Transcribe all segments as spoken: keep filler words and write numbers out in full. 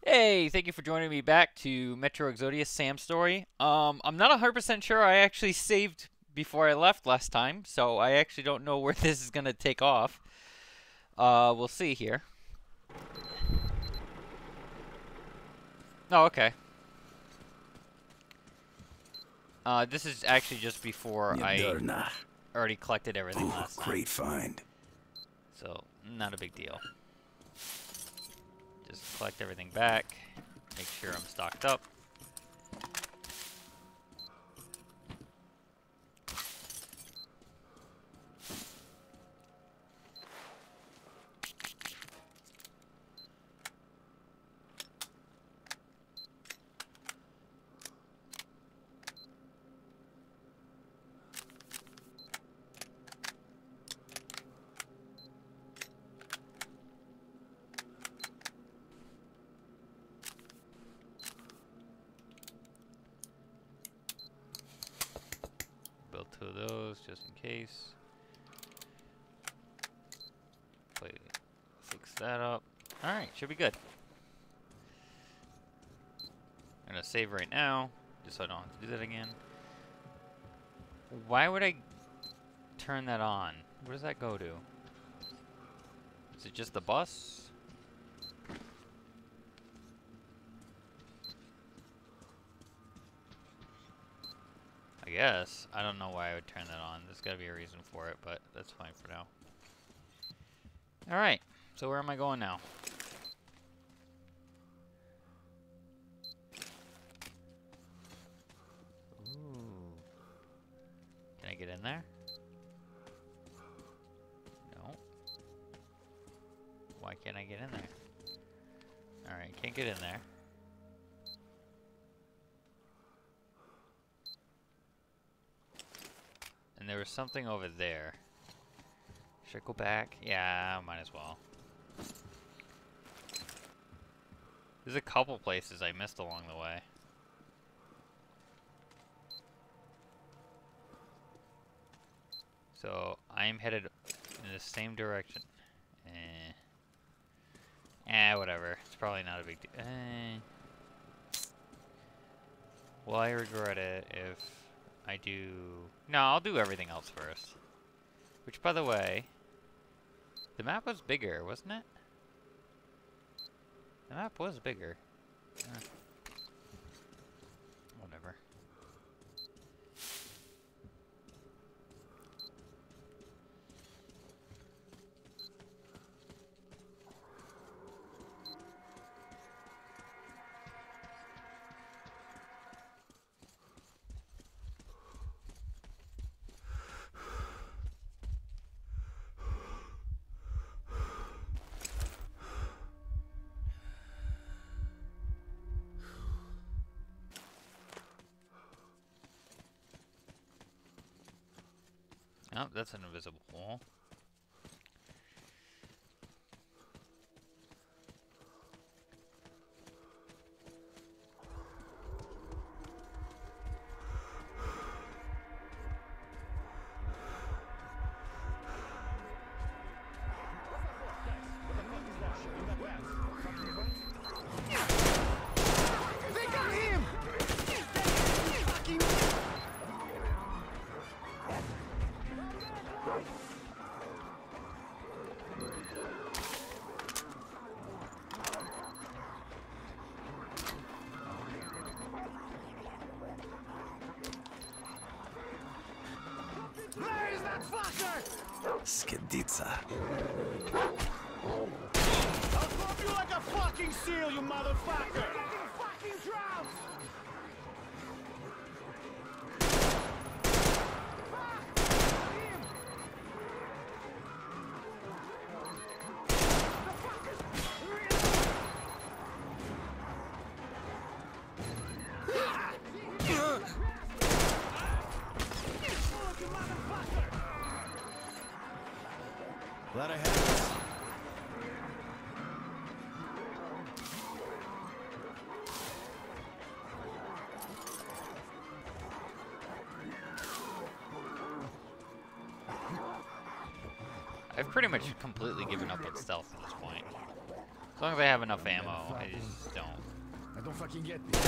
Hey, thank you for joining me back to Metro Exodus Sam's story. Um, I'm not one hundred percent sure I actually saved before I left last time, so I actually don't know where this is going to take off. Uh, we'll see here. Oh, okay. Uh, this is actually just before I already collected everything Ooh, last time. Great find. So, not a big deal. Just collect everything back. Make sure I'm stocked up. Build two of those just in case. Play, fix that up. Alright, should be good. I'm gonna save right now, just so I don't have to do that again. Why would I turn that on? Where does that go to? Is it just the bus? I guess. I don't know why I would turn that on. There's gotta be a reason for it, but that's fine for now. Alright, so where am I going now? Ooh. Can I get in there? No. Why can't I get in there? Alright, can't get in there. And there was something over there. Should I go back? Yeah, might as well. There's a couple places I missed along the way. So, I'm headed in the same direction. Eh. Eh, whatever. It's probably not a big deal. Eh. Will I regret it if I do... No, I'll do everything else first. Which, by the way, the map was bigger, wasn't it? The map was bigger. Eh. Whatever. Oh, that's an invisible wall. They got him! Fucking... Where is that fucker? Skedica. I'll drop you like a fucking seal, you motherfucker! You're getting fucking drowned! Glad I had this. I've pretty much completely given up on stealth at this point. As long as I have enough ammo, I just don't. I don't fucking get me.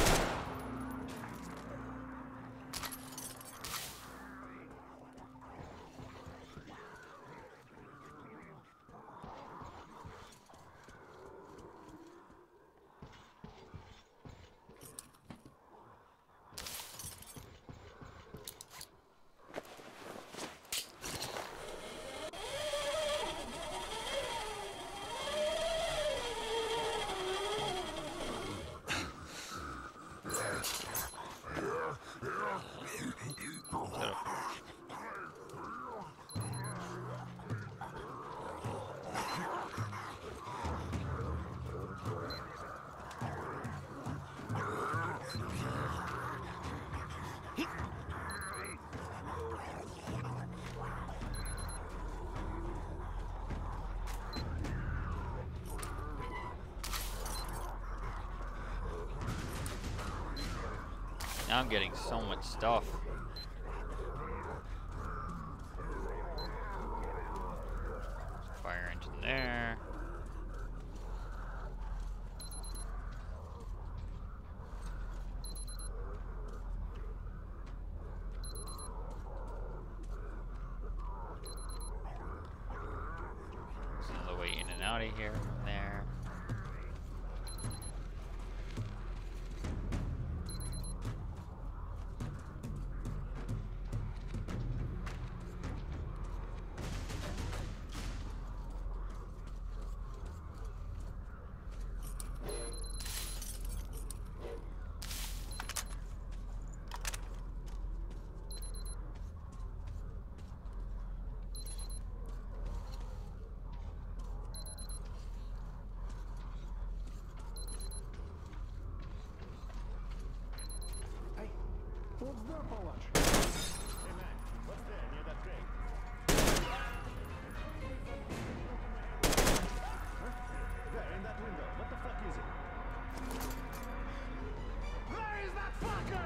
Now I'm getting so much stuff. Fire engine there. There's another way in and out of here from there. What's there for lunch? Hey man, what's there near that crate? Huh? There, in that window. What the fuck is it? Where is that fucker?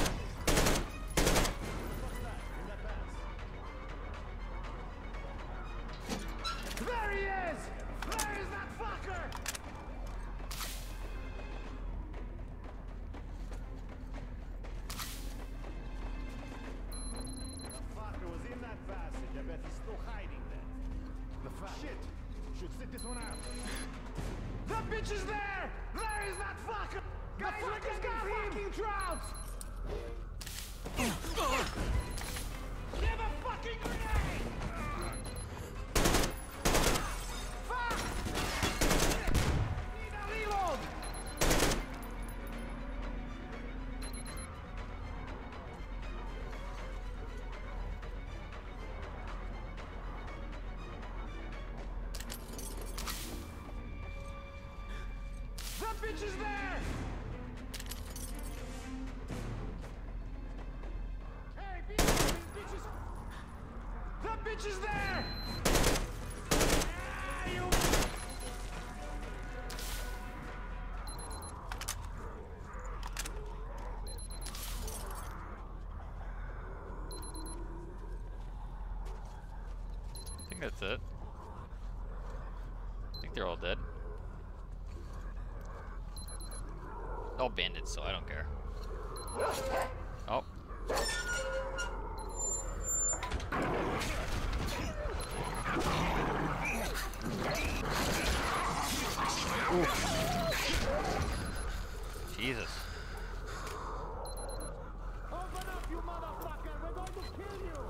What's that? In that pass? There he is! Where is that fucker? I bet he's still hiding there. The fuck? Shit! Should sit this one out. That bitch is there! There is that fucker! Guys, look at that fucking trouts! Give a fucking grenade! Fuck! Need a reload! That bitch is there! Hey, bitches, bitches! That bitch is there! Ah, you... I think that's it. I think they're all dead. All bandits, so I don't care. Oh. Ooh. Jesus. Open up, you motherfucker! We're going to kill you!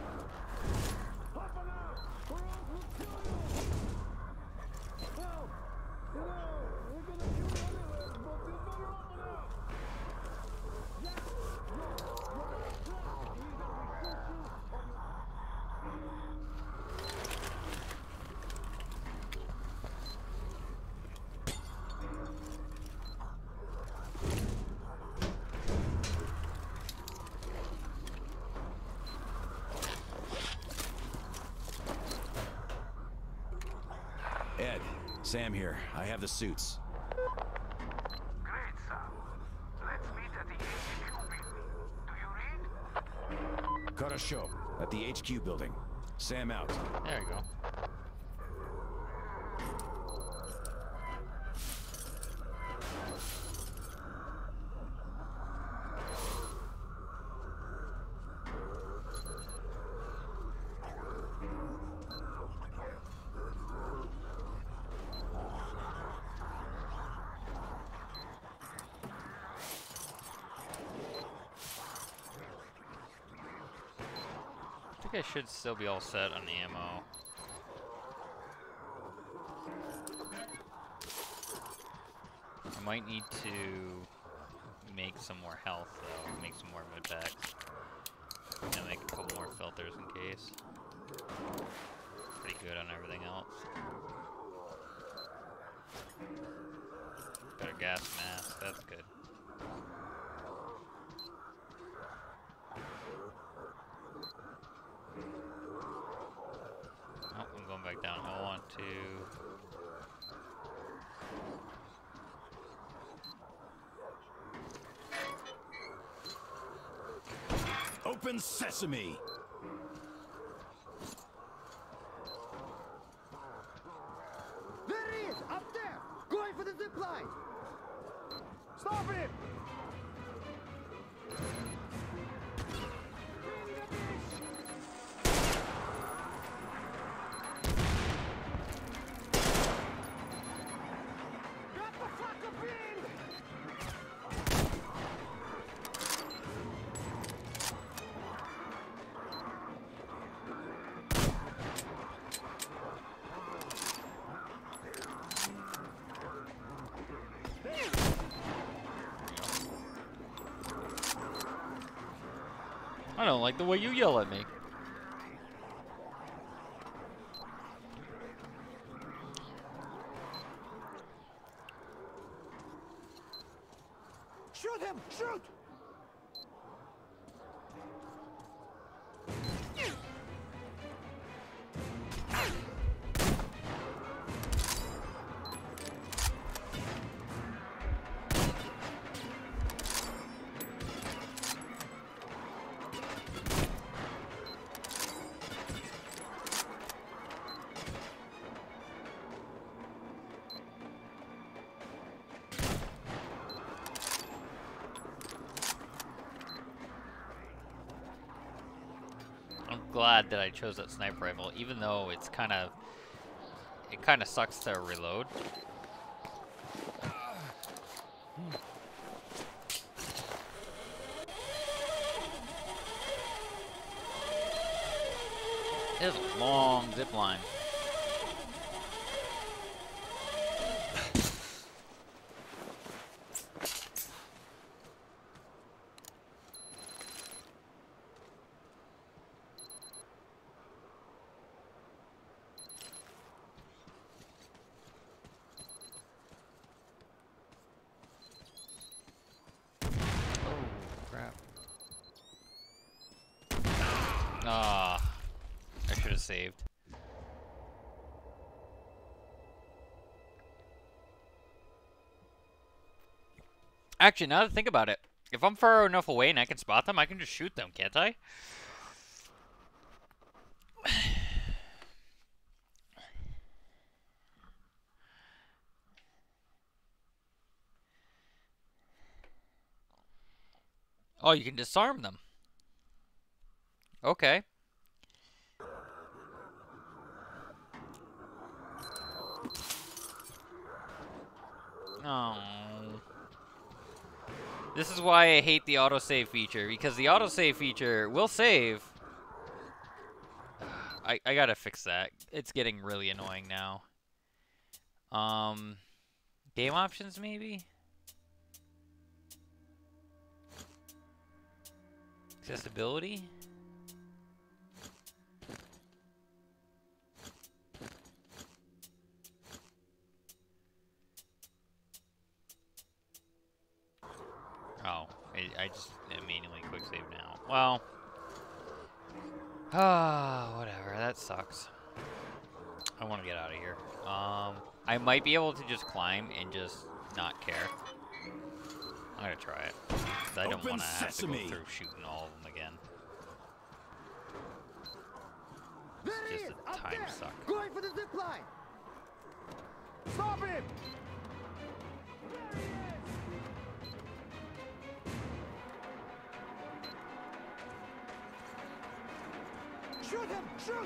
Open up! Or else we'll kill you! Well, you know, we're gonna kill you anyway, but you better open up! Yeah! Yeah! Yeah! Either we shoot you or you... Ed, Sam here. I have the suits. Great, sir. Let's meet at the H Q building. Do you read? Karasho, at the H Q building. Sam out. There we go. think I should still be all set on the ammo. I might need to make some more health, though. Make some more med packs. And make a couple more filters in case. Pretty good on everything else. Better gas mask, that's good. Oh, I'm going back down. I want to... Open sesame! There he is! Up there! Going for the zip line! Stop him! Got the fucker pinned! I don't like the way you yell at me. Shoot him! Shoot! I'm glad that I chose that sniper rifle, even though it's kind of, it kind of sucks to reload. It is a long zip line. Ah, I should have saved. Actually, now that I think about it, if I'm far enough away and I can spot them, I can just shoot them, can't I? Oh, you can disarm them. Okay. Oh. This is why I hate the autosave feature, because the autosave feature will save. I, I gotta fix that. It's getting really annoying now. Um, game options maybe? Accessibility? Oh, I, I just immediately quick save now. Well, ah, oh, whatever. That sucks. I want to get out of here. Um, I might be able to just climb and just not care. I'm gonna try it. I don't want to have to go through shooting all of them again. It's just a time suck. Going for the zip line! Stop him! Shoot him! Shoot!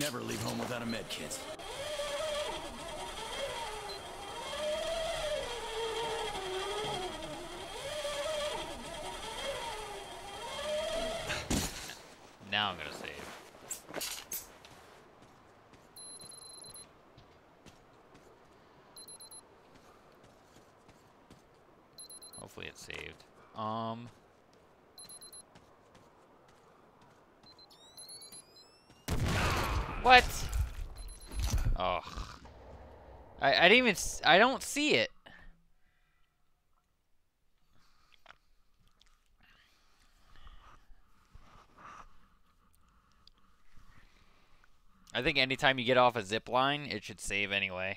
never leave home without a med kit. Now I'm gonna save. Hopefully it's saved. Um. What? Oh. I I didn't even s I don't see it. I think anytime you get off a zip line, it should save anyway.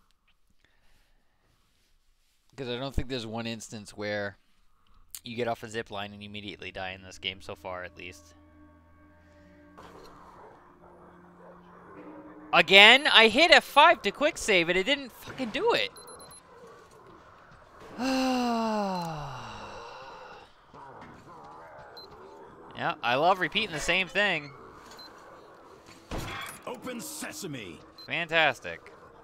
Because I don't think there's one instance where you get off a zip line and you immediately die in this game so far, at least. Again, I hit F five to quick save and it didn't fucking do it. Yeah, I love repeating the same thing. Open sesame. Fantastic.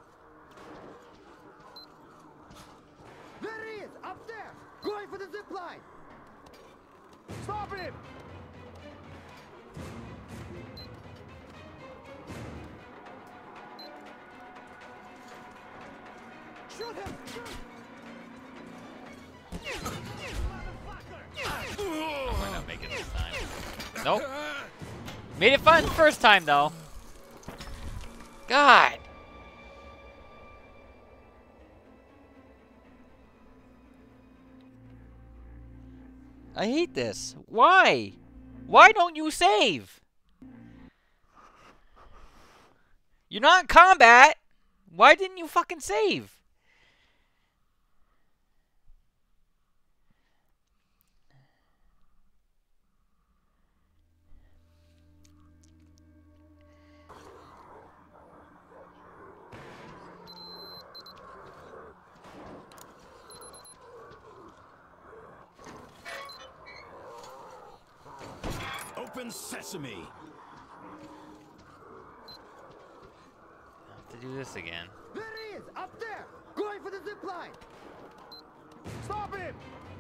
There he is, up there, going for the zip line. Stop him! Shoot him! Might not make it this time. Nope. Made it fun first time though. God. I hate this. Why? Why don't you save? You're not in combat. Why didn't you fucking save? Open sesame. I have to do this again. There he is, up there, going for the zip line. Stop him!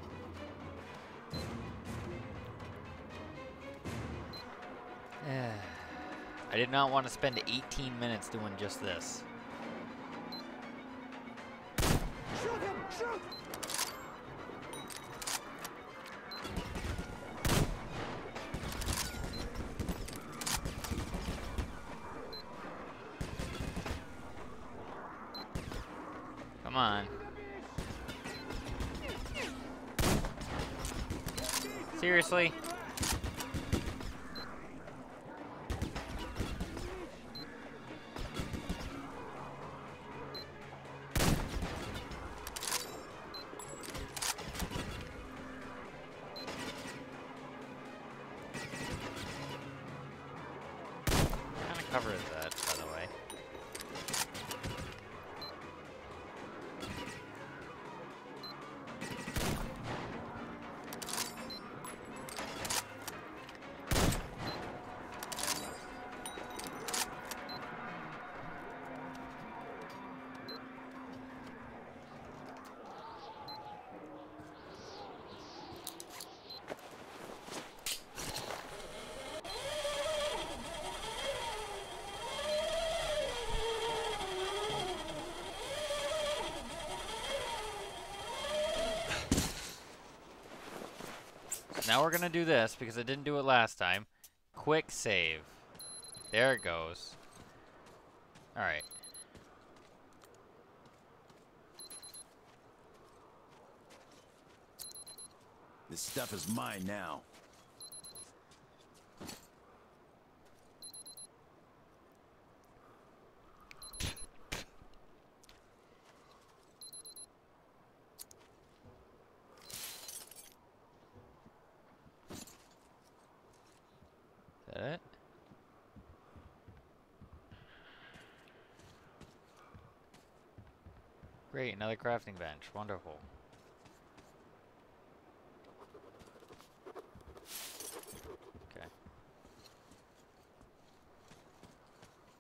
I did not want to spend eighteen minutes doing just this. Shoot him! Shoot! Come on. Seriously? What kind of cover is that, by the way? Now we're gonna do this because I didn't do it last time. Quick save. There it goes. Alright. This stuff is mine now. Is that it? Great, another crafting bench. Wonderful. Okay.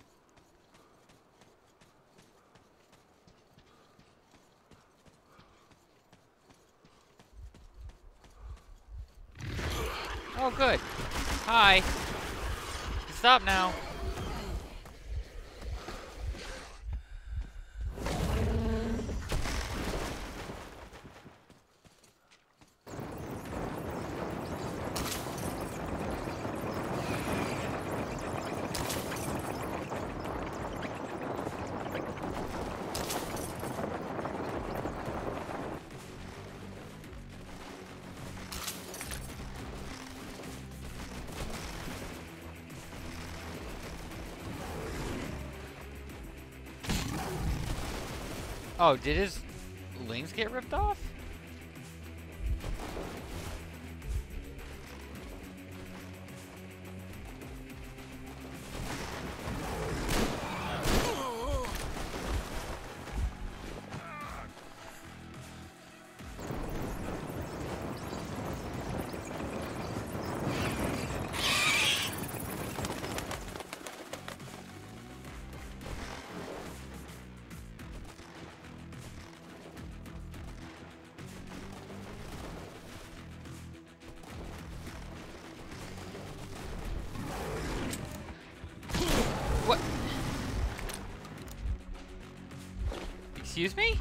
Oh, good. Hi. Stop now. Oh, did his wings get ripped off? What? Excuse me?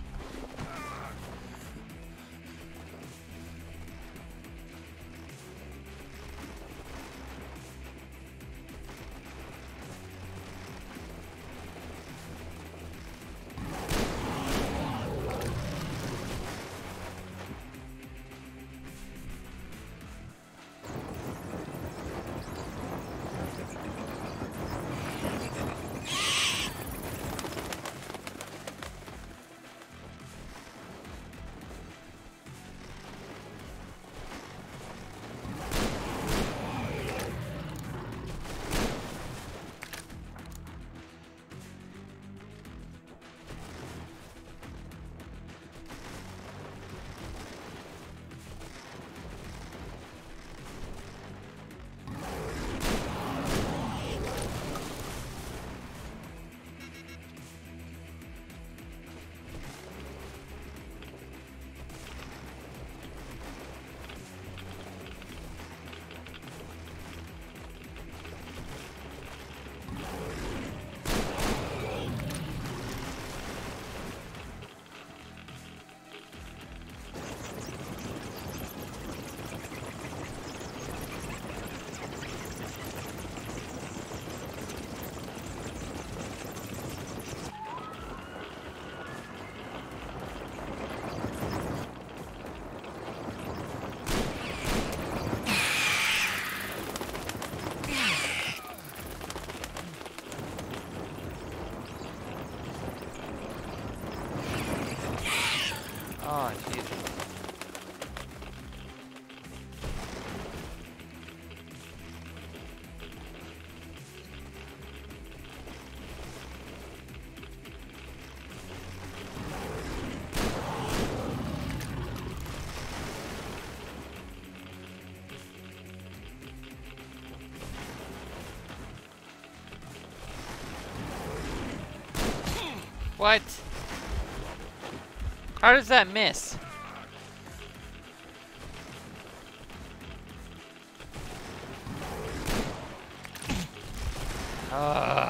Oh, Jesus. What? How does that miss? Ugh.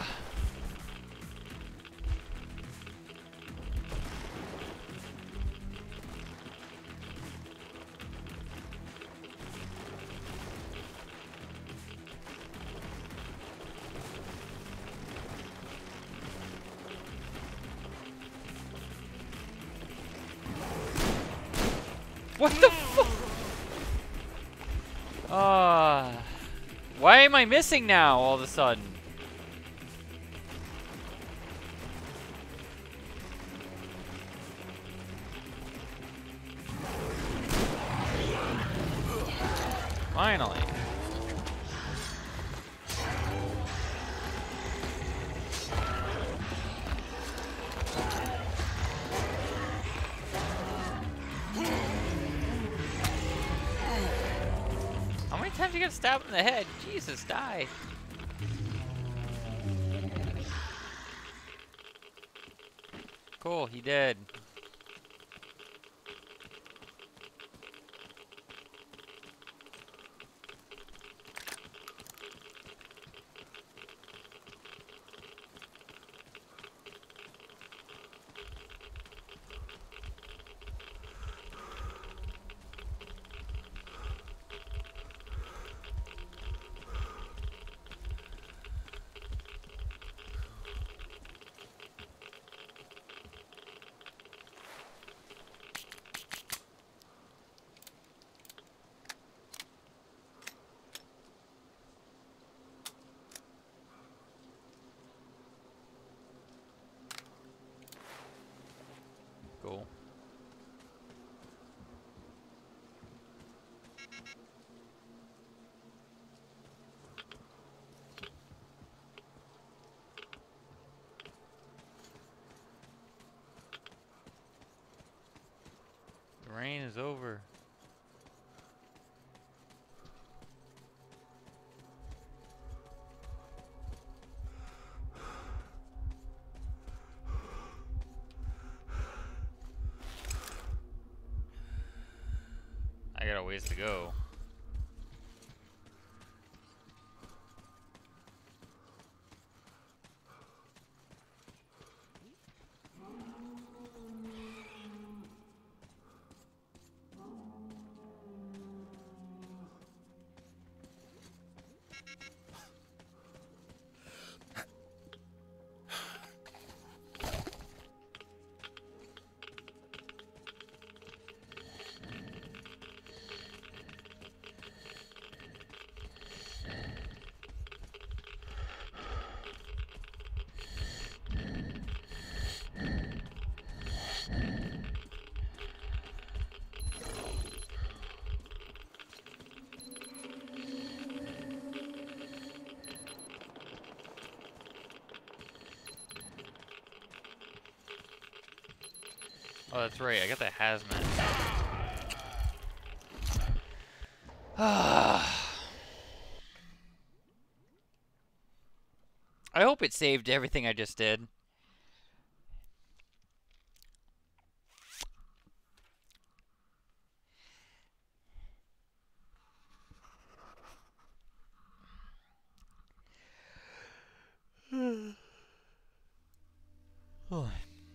What the fuck? Ah. Uh, why am I missing now all of a sudden? Finally. How many times you get stabbed in the head? Jesus, die. Cool, he did. I got a ways to go. Oh, that's right. I got the hazmat. I hope it saved everything I just did. Oh.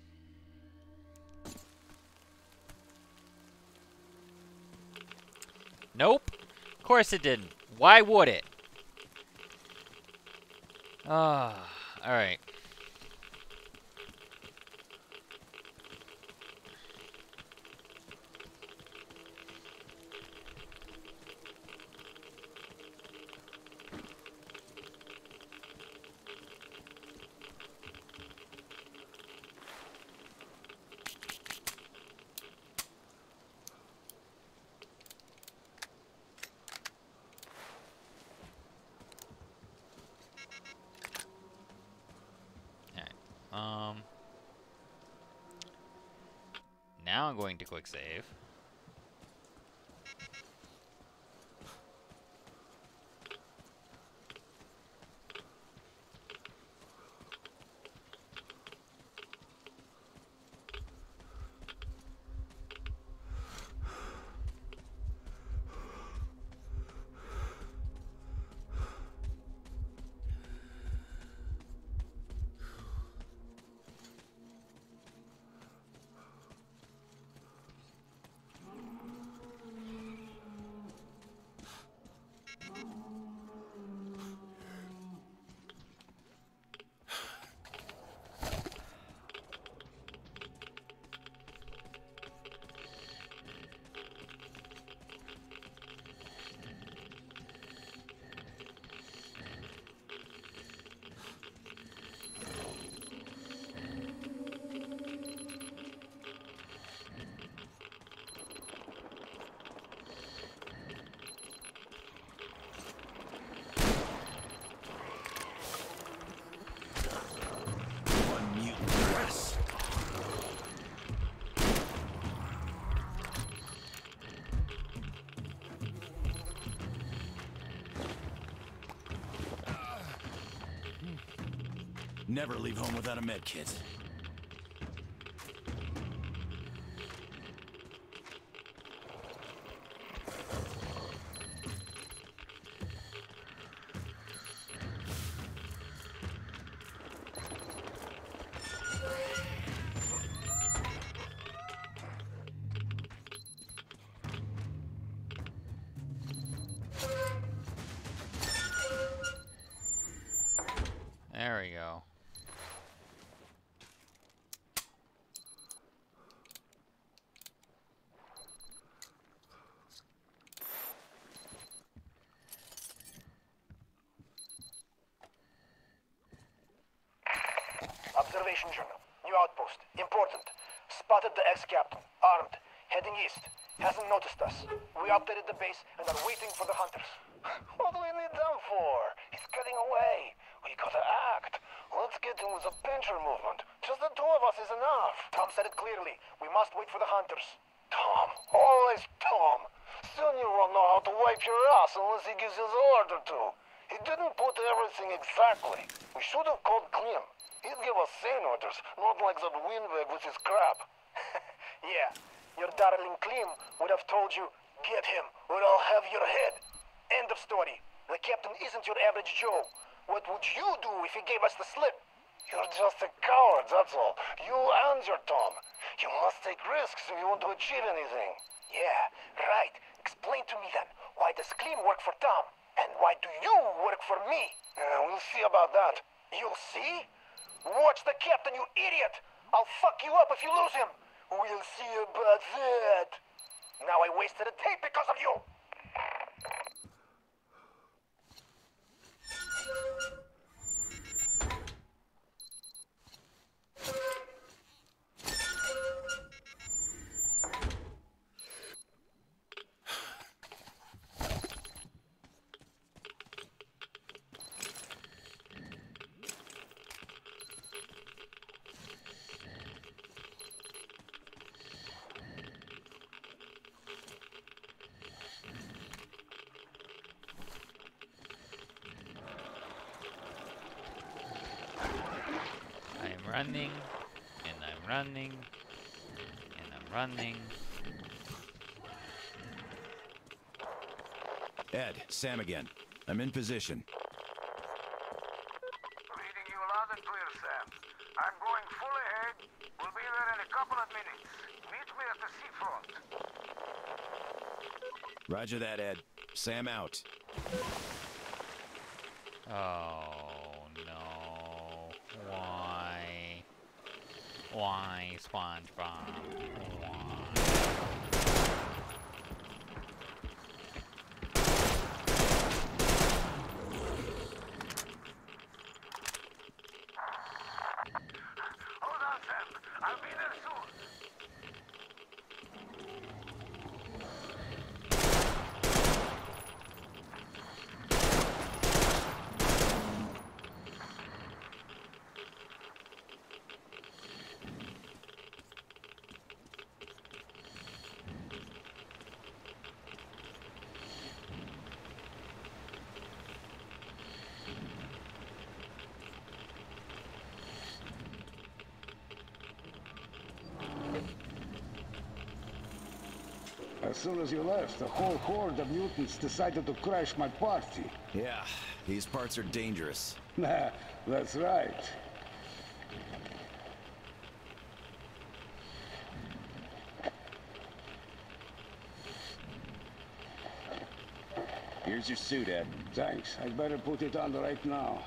Nope. Of course it didn't. Why would it? Ah, all right. Um, now I'm going to quick save. Never leave home without a med kit. There we go. Observation journal. New outpost. Important. Spotted the ex-captain. Armed. Heading east. Hasn't noticed us. We updated the base and are waiting for the hunters. What do we need them for? He's getting away. We gotta act. Let's get him with a pincher movement. Just the two of us is enough. Tom said it clearly. We must wait for the hunters. Tom. Always Tom. Soon you won't know how to wipe your ass unless he gives you the order to. He didn't put everything exactly. We should have called Klim. He'd give us sane orders, not like that windbag with his crap. Yeah, your darling Klim would have told you, Get him, or I'll have your head. End of story. The captain isn't your average Joe. What would you do if he gave us the slip? You're just a coward, that's all. You and your Tom. You must take risks if you want to achieve anything. Yeah, right. Explain to me then, why does Clem work for Tom? And why do you work for me? Uh, we'll see about that. You'll see? Watch the captain, you idiot! I'll fuck you up if you lose him. We'll see about that. Now I wasted a tape because of you. Running, and I'm running, and I'm running. Ed, Sam again. I'm in position. Reading you loud and clear, Sam. I'm going full ahead. We'll be there in a couple of minutes. Meet me at the seafront. Roger that, Ed. Sam out. Oh no. Why? Why, SpongeBob? Why? Hold on, Sam. I'll be there soon. As soon as you left, the whole horde of mutants decided to crash my party. Yeah, these parts are dangerous. Nah, that's right. Here's your suit, Ed. Thanks. I'd better put it on right now.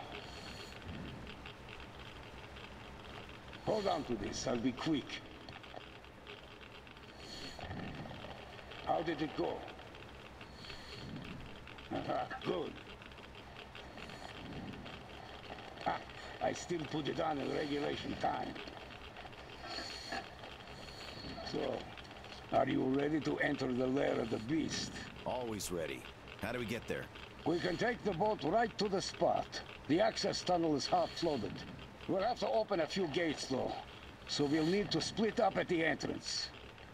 Hold on to this. I'll be quick. How did it go? Aha, good. Ah, I still put it on in regulation time. So, are you ready to enter the lair of the beast? Always ready. How do we get there? We can take the boat right to the spot. The access tunnel is half-flooded. We'll have to open a few gates, though. So we'll need to split up at the entrance.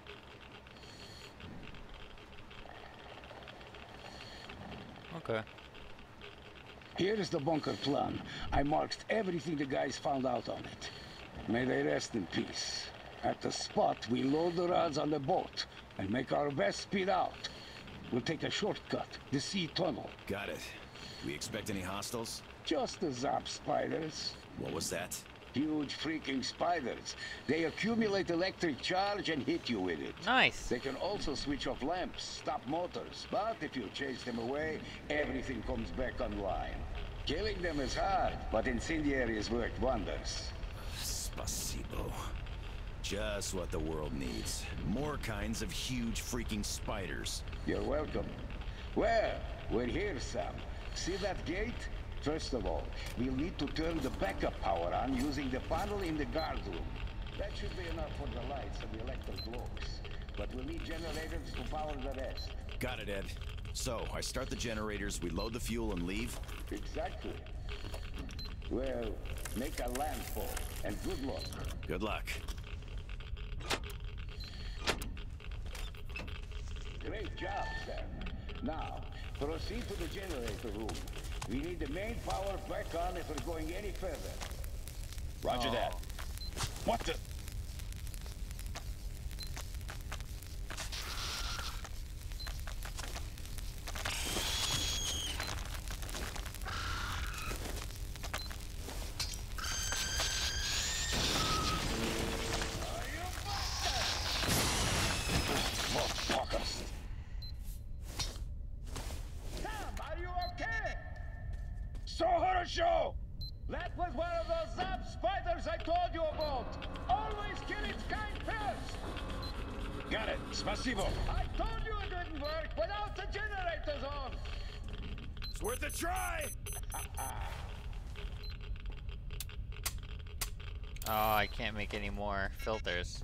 Okay. Here's the bunker plan. I marked everything the guys found out on it. May they rest in peace. At the spot, we load the rods on the boat and make our best speed out. We'll take a shortcut, the sea tunnel. Got it. We expect any hostiles? Just the zap spiders. What was that? Huge freaking spiders. They accumulate electric charge and hit you with it. Nice. They can also switch off lamps, stop motors, but if you chase them away, everything comes back online. Killing them is hard, but incendiaries work wonders. Spasibo. Just what the world needs. More kinds of huge freaking spiders. You're welcome. Well, we're here, Sam. See that gate? First of all, we'll need to turn the backup power on using the panel in the guard room. That should be enough for the lights and the electric globes. But we'll need generators to power the rest. Got it, Ed. So, I start the generators, we load the fuel and leave? Exactly. Well, make a landfall, and good luck. Good luck. Great job, Sam. Now, proceed to the generator room. We need the main power back on if we're going any further. Roger Oh. that. What the? So Horosho! That was one of those zap spiders I told you about. Always kill its kind first. Got it. Spasibo. I told you it didn't work without the generators on. It's worth a try! Oh, I can't make any more filters.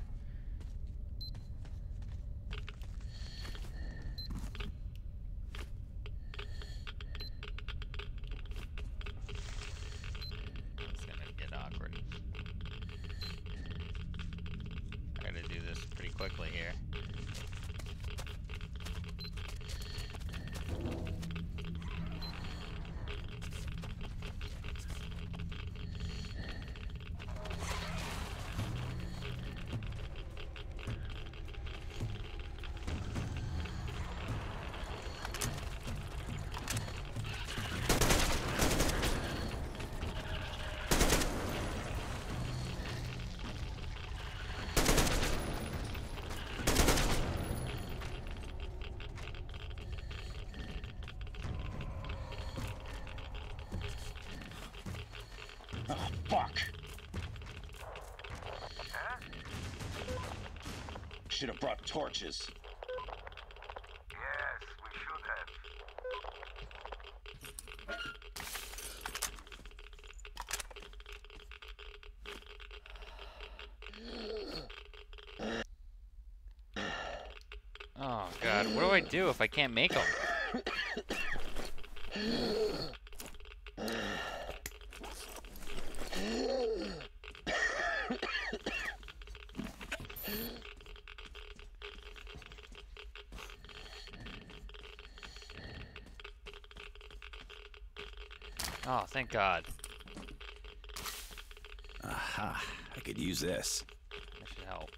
It's gonna get awkward. I gotta do this pretty quickly here. Oh, fuck! Huh? Should have brought torches. Yes, we should have. Oh god, what do I do if I can't make them? Oh, thank God. Aha, I could use this. That should help.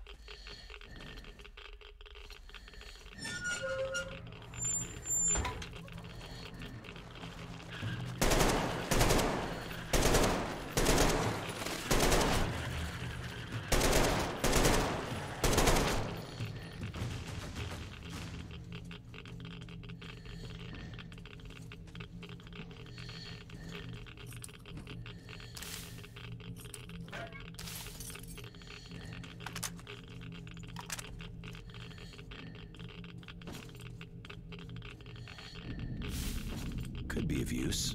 Could be of use.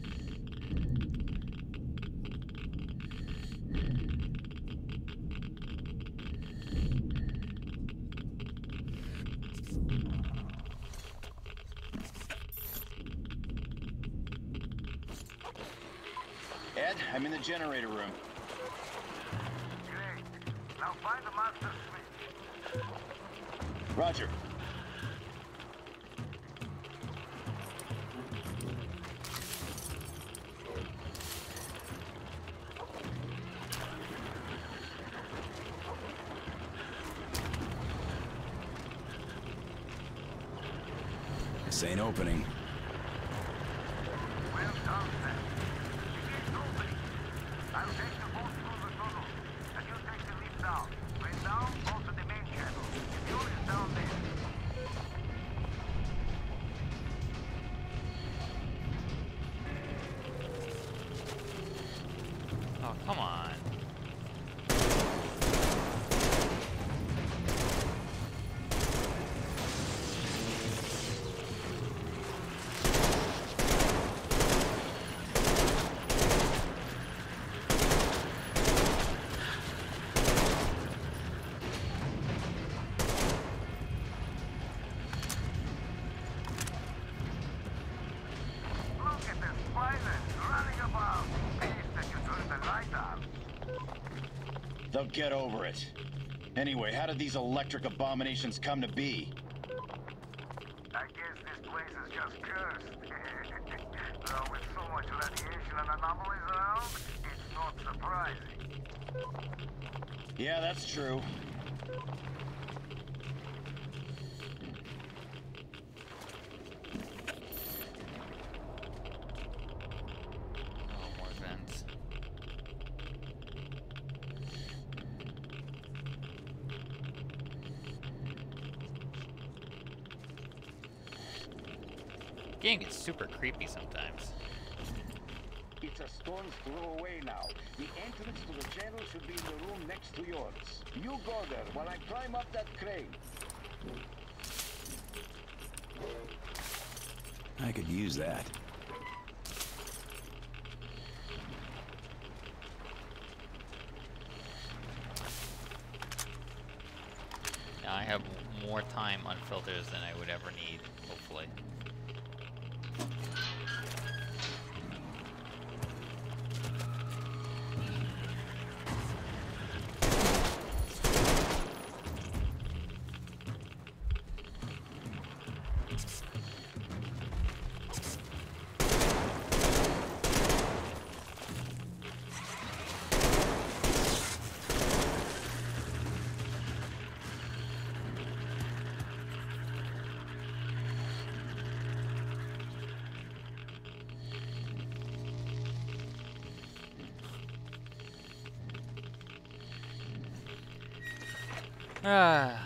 Ed, I'm in the generator room. Great. Now find the master switch. Roger. This ain't opening. Well done, Sam. It is opening. I'll take the boat through the tunnel, and you take the leap down. When down, go to the main channel. The fuel is down there. Oh, come on. Look at the spiders running about. Pissed that you turned the light on. They'll get over it. Anyway, how did these electric abominations come to be? I guess this place is just cursed. Though with so much radiation and anomalies around, it's not surprising. Yeah, that's true. Oh, more vents. Game gets super creepy sometimes. It's a stone's throw away now. The entrance to the channel should be in the room next to yours. You go there while I climb up that crane. I could use that. Now I have more time on filters than I would ever need, hopefully. Ah.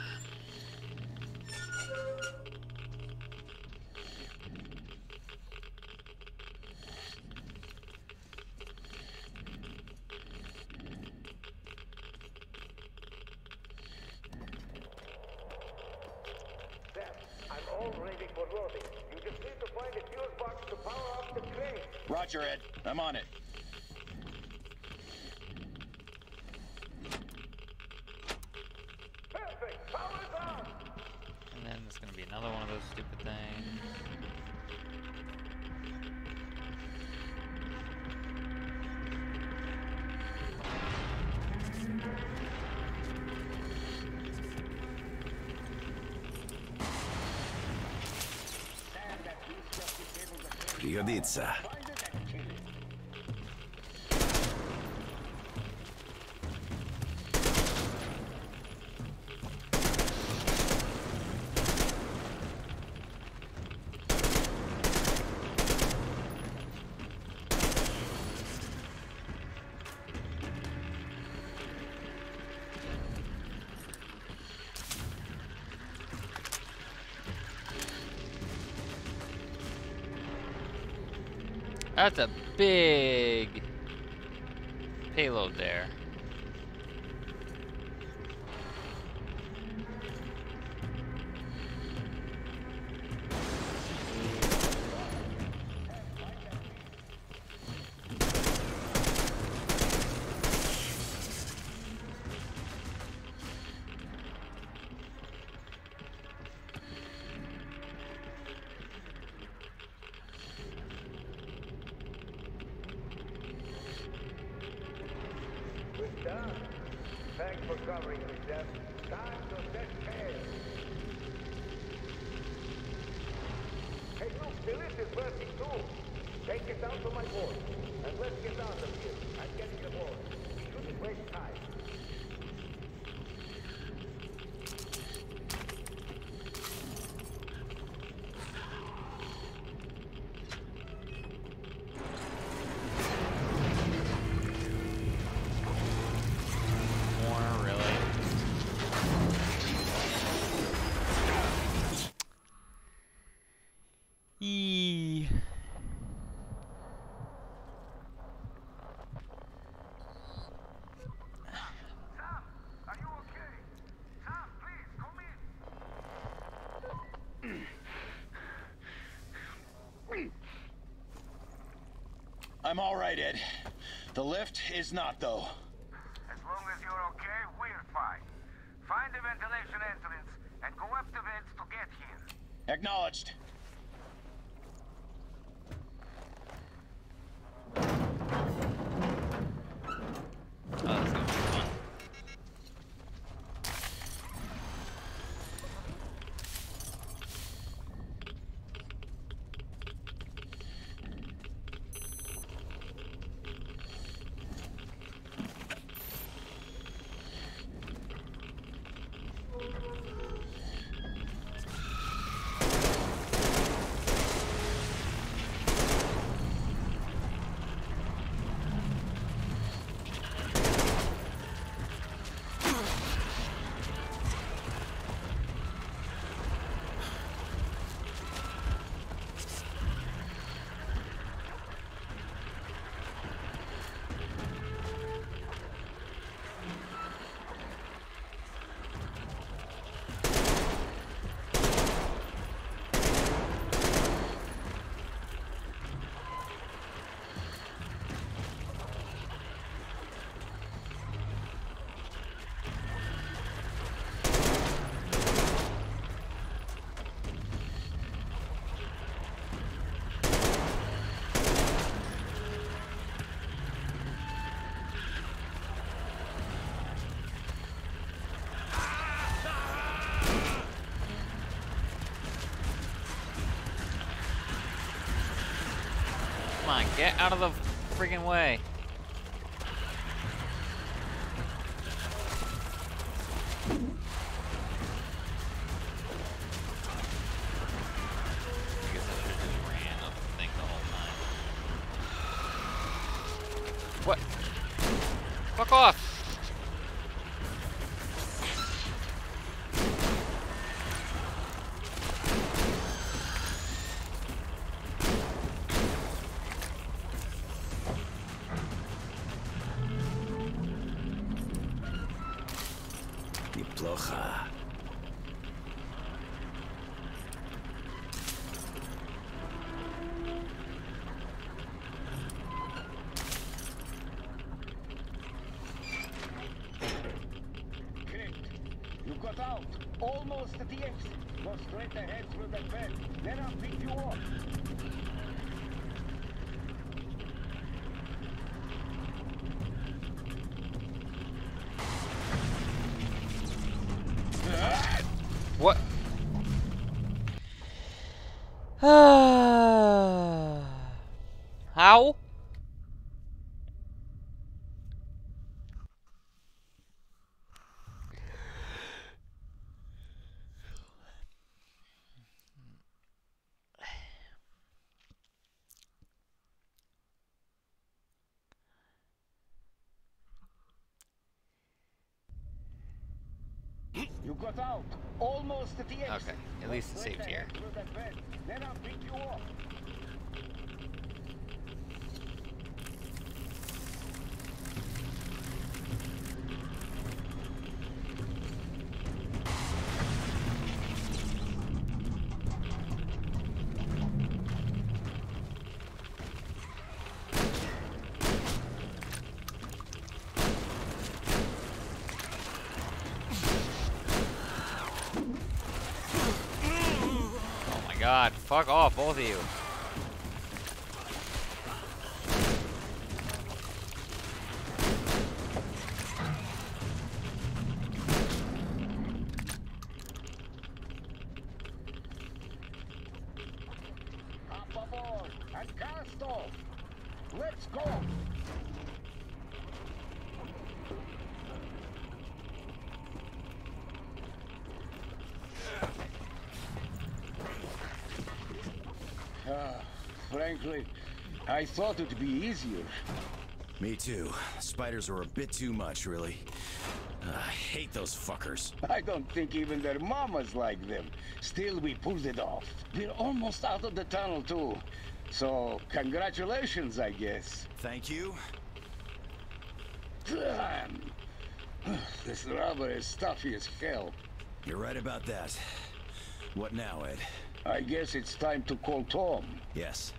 Sam, I'm all ready for loading. You just need to find a fuse box to power up the crane. Roger, Ed. I'm on it. Perfect! Power's on! And then there's gonna be another one of those stupid things. Пригодится. Find it and kill it. That's a big payload there. Good job. Thanks for covering me, Jeff. Time to set sail. Hey, look, the lift is working too. Take it down to my board. And let's get out of here. I'm getting aboard. We shouldn't waste time. More, really? Eee. Sam, are you okay? Sam, please, come in. I'm all right, Ed. The lift is not, though. As long as you're okay, we're fine. Find the ventilation entrance and go up the vents to get here. Acknowledged. Oh, that's gonna be fun. Come on, get out of the freaking way. I guess I should have just ran up the thing the whole time. What? Fuck off! Neplokha. Clint, you got out. Almost at the exit. Go straight ahead through that vent. Then I'll pick you up. What? How? You got out. Almost at the exit. Okay, at Go least it's straight safe here. ahead through that vent. Then I'll pick you up. Oh my god, fuck off, both of you. Up aboard and cast off. Let's go. Ah, frankly, I thought it'd be easier. Me too. Spiders are a bit too much, really. Uh, I hate those fuckers. I don't think even their mamas like them. Still, we pulled it off. We're almost out of the tunnel, too. So, congratulations, I guess. Thank you. Damn. This rubber is stuffy as hell. You're right about that. What now, Ed? I guess it's time to call Tom. Yes.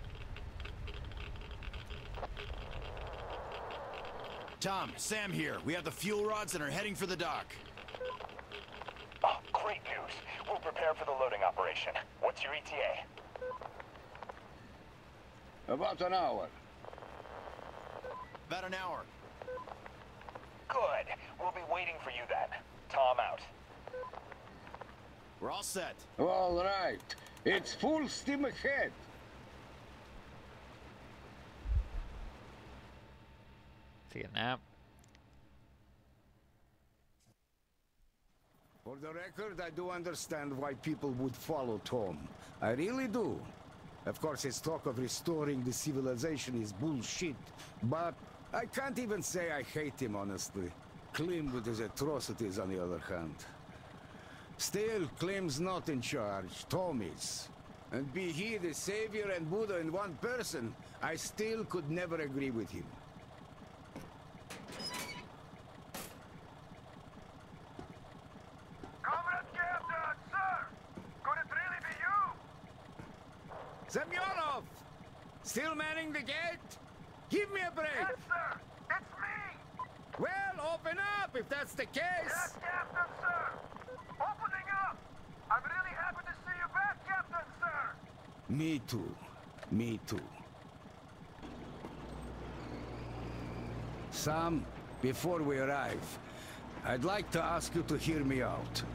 Tom, Sam here. We have the fuel rods and are heading for the dock. Oh, great news. We'll prepare for the loading operation. What's your E T A? About an hour. About an hour. Good. We'll be waiting for you then. Tom out. We're all set. All right. It's full steam ahead. Take a nap. For the record, I do understand why people would follow Tom. I really do. Of course, his talk of restoring the civilization is bullshit, but I can't even say I hate him, honestly. Klim with his atrocities, on the other hand. Still, Klim's not in charge. Tom is. And be he the savior and Buddha in one person, I still could never agree with him. Comrade Captain, sir! Could it really be you? Semyonov! Still manning the gate? Give me a break! Yes, sir! It's me! Well, open up if that's the case! Yes, Captain, sir! Opening up! I'm really happy to see you back, Captain, sir! Me too. Me too. Sam, before we arrive, I'd like to ask you to hear me out.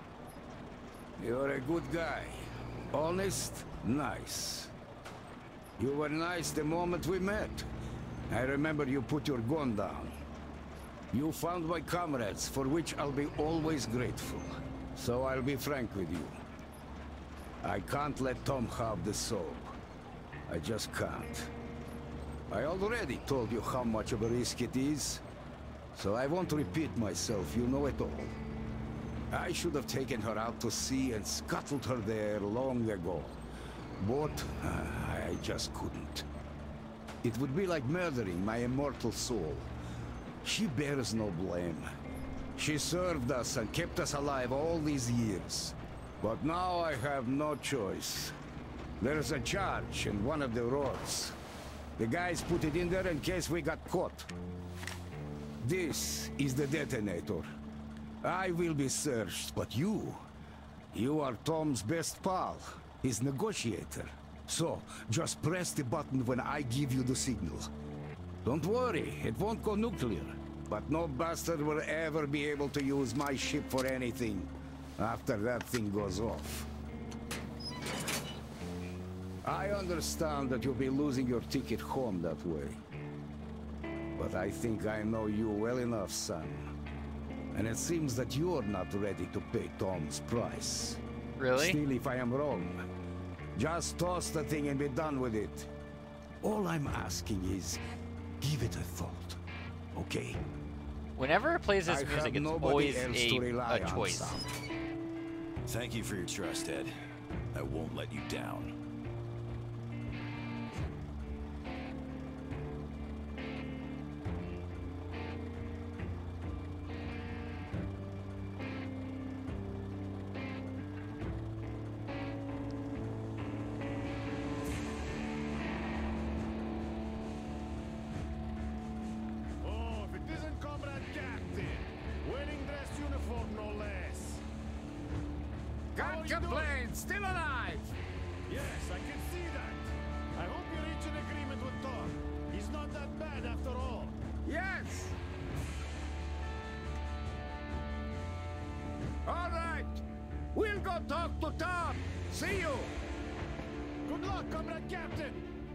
You're a good guy. Honest, nice. You were nice the moment we met. I remember you put your gun down. You found my comrades, for which I'll be always grateful. So I'll be frank with you. I can't let Tom have the soul. I just can't. I already told you how much of a risk it is, so I won't repeat myself, you know it all. I should have taken her out to sea and scuttled her there long ago. But uh, I just couldn't. It would be like murdering my immortal soul. She bears no blame. She served us and kept us alive all these years. But now I have no choice. There's a charge in one of the rods. The guys put it in there in case we got caught. This is the detonator. I will be searched, but you... You are Tom's best pal, his negotiator. So, just press the button when I give you the signal. Don't worry, it won't go nuclear. But no bastard will ever be able to use my ship for anything after that thing goes off. I understand that you'll be losing your ticket home that way. But I think I know you well enough, son. And it seems that you're not ready to pay Tom's price. Really? Still, if I am wrong, just toss the thing and be done with it. All I'm asking is, give it a thought, okay? Whenever it plays this I music, have it's nobody always else a, to rely a on, choice. son. Thank you for your trust, Ed. I won't let you down. Oh, if it isn't Comrade Captain! Wearing dress uniform, no less! How are Can't you complain, still alive! Yes, I can see that. I hope you reach an agreement with Tom. He's not that bad after all. Yes! All right! We'll go talk to Tom! See you! Good luck, Comrade Captain!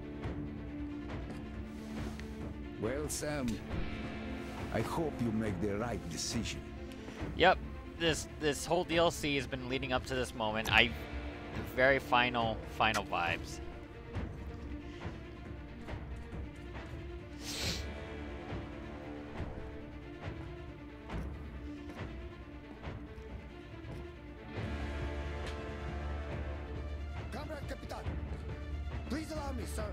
Well, Sam, I hope you make the right decision. Yep, this this whole D L C has been leading up to this moment. I very final final vibes. Comrade Capitan, please allow me, sir.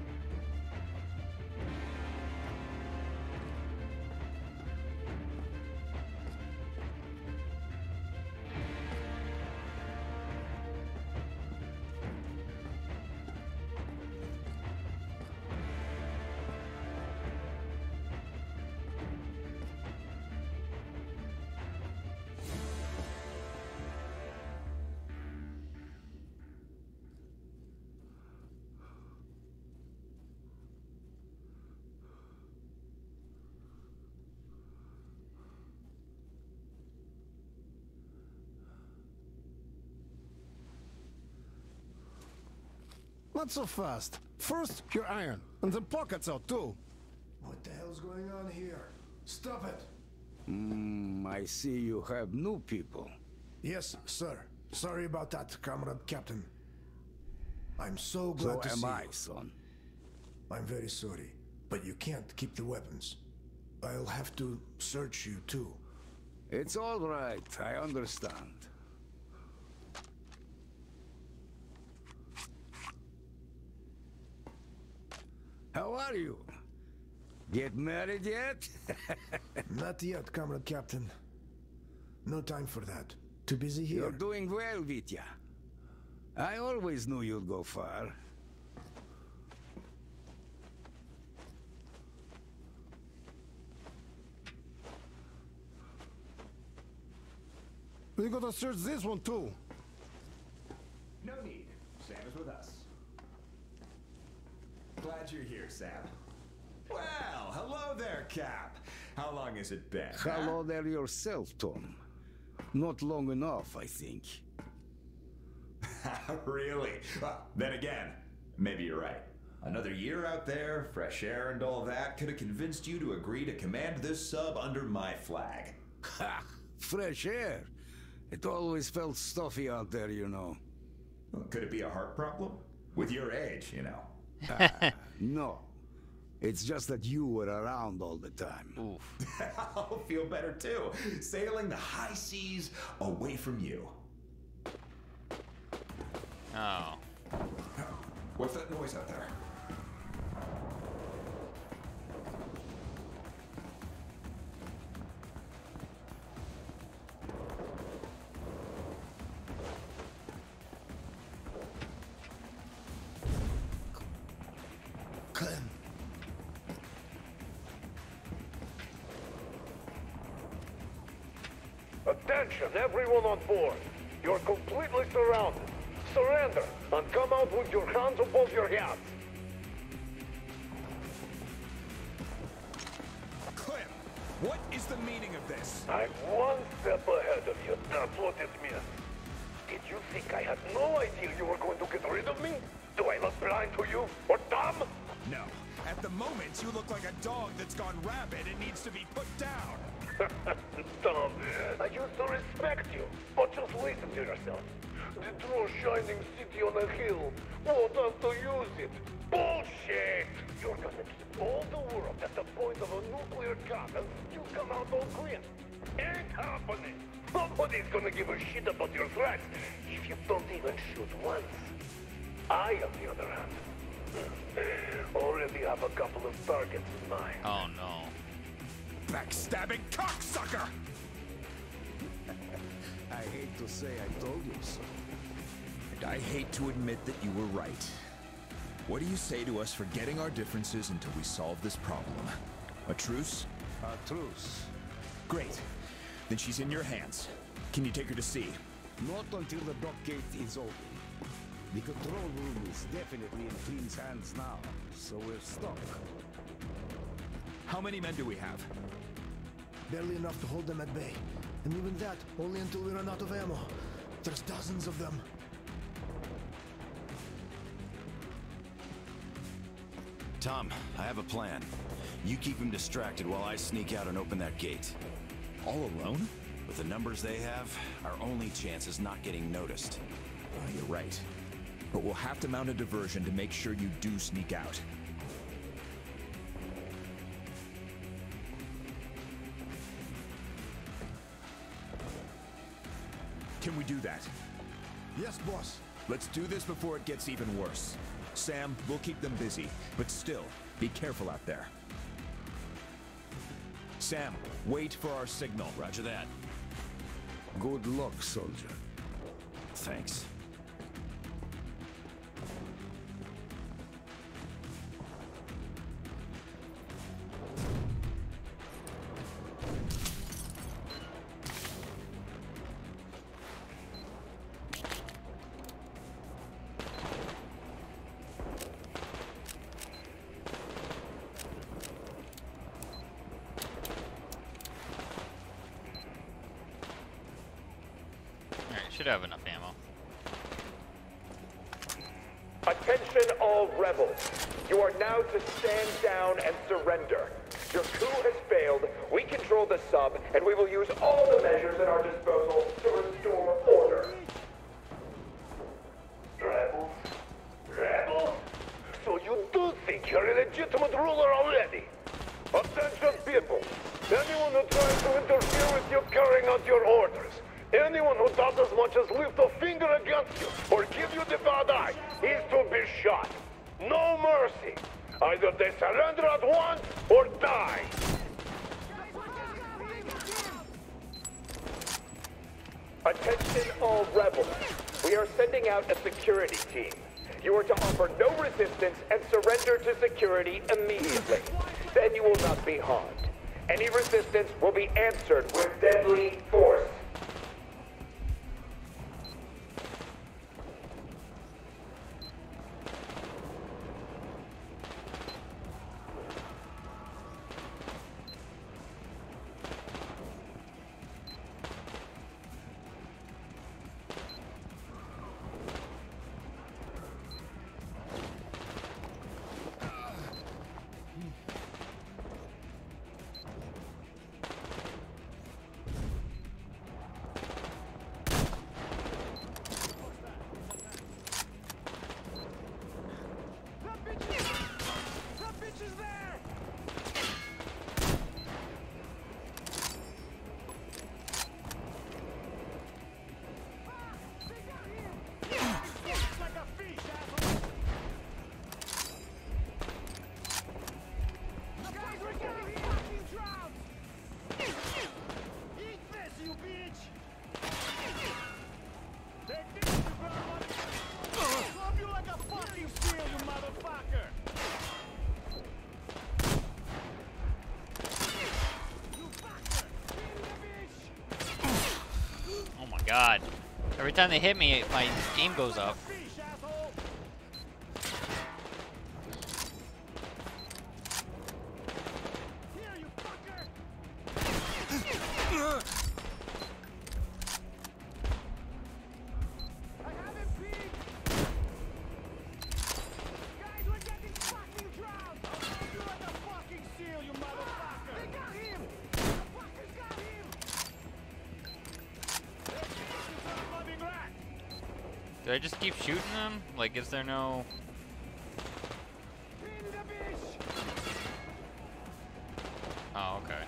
Not so fast. First, your iron, and the pockets out too. What the hell's going on here? Stop it! Hmm, I see you have new people. Yes, sir. Sorry about that, Comrade Captain. I'm so So glad to am see I, you. son. I'm very sorry, but you can't keep the weapons. I'll have to search you too. It's all right, I understand. How are you? Get married yet? Not yet, Comrade Captain. No time for that. Too busy here. You're doing well, Vitya. I always knew you'd go far. We gotta search this one too. No need. Sam is with us. Glad you're here, Sam. Well, hello there, Cap. How long has it been? huh? Hello there yourself, Tom. Not long enough, I think. Really? Well, then again, maybe you're right. Another year out there, fresh air and all that, could have convinced you to agree to command this sub under my flag. Ha! Fresh air. It always felt stuffy out there, you know. Well, could it be a heart problem? With your age, you know. Ah, no. It's just that you were around all the time. Oof. I'll feel better too, sailing the high seas away from you. Oh. What's that noise out there? Clem. Attention, everyone on board. You're completely surrounded. Surrender and come out with your hands above your heads. Clem, what is the meaning of this? I'm one step ahead of you. That's what it means. Did you think I had no idea you were going to get rid of me? Do I look blind to you? Or dumb? No. At the moment, you look like a dog that's gone rabid and needs to be put down. Tom, I used to respect you, but just listen to yourself. The true shining city on a hill won't have to use it. Bullshit! You're gonna keep all the world at the point of a nuclear gun and you come out all clean. Ain't happening. Nobody's gonna give a shit about your threats if you don't even shoot once. I, on the other hand, already have a couple of targets in mind. Oh no. Backstabbing cocksucker! I hate to say I told you so. And I hate to admit that you were right. What do you say to us forgetting our differences until we solve this problem? A truce? A truce. Great. Then she's in your hands. Can you take her to sea? Not until the dock gate is open. The control room is definitely in Clean's hands now, so we're stuck. How many men do we have? Barely enough to hold them at bay. And even that, only until we run out of ammo. There's dozens of them. Tom, I have a plan. You keep him distracted while I sneak out and open that gate. All alone? With the numbers they have, our only chance is not getting noticed. Oh, you're right. But we'll have to mount a diversion to make sure you do sneak out. Can we do that? Yes, boss. Let's do this before it gets even worse. Sam, we'll keep them busy, but still, be careful out there. Sam, wait for our signal. Roger that. Good luck, soldier. Thanks. Should have enough ammo. Attention all rebels. You are now to stand down and surrender. Your coup has failed. We control the sub, and we will use all the measures at our disposal to restore order. Rebels? Rebels? So you do think you're a legitimate ruler already? Attention people. Anyone who tries to interfere with you carrying out your orders, anyone who does as much as lift a finger against you or give you the bad eye is to be shot. No mercy. Either they surrender at once or die. Attention all rebels. We are sending out a security team. You are to offer no resistance and surrender to security immediately. Then you will not be harmed. Any resistance will be answered with deadly force. god. Every time they hit me, my aim goes up. Do I just keep shooting them? Like, is there no... Oh, okay.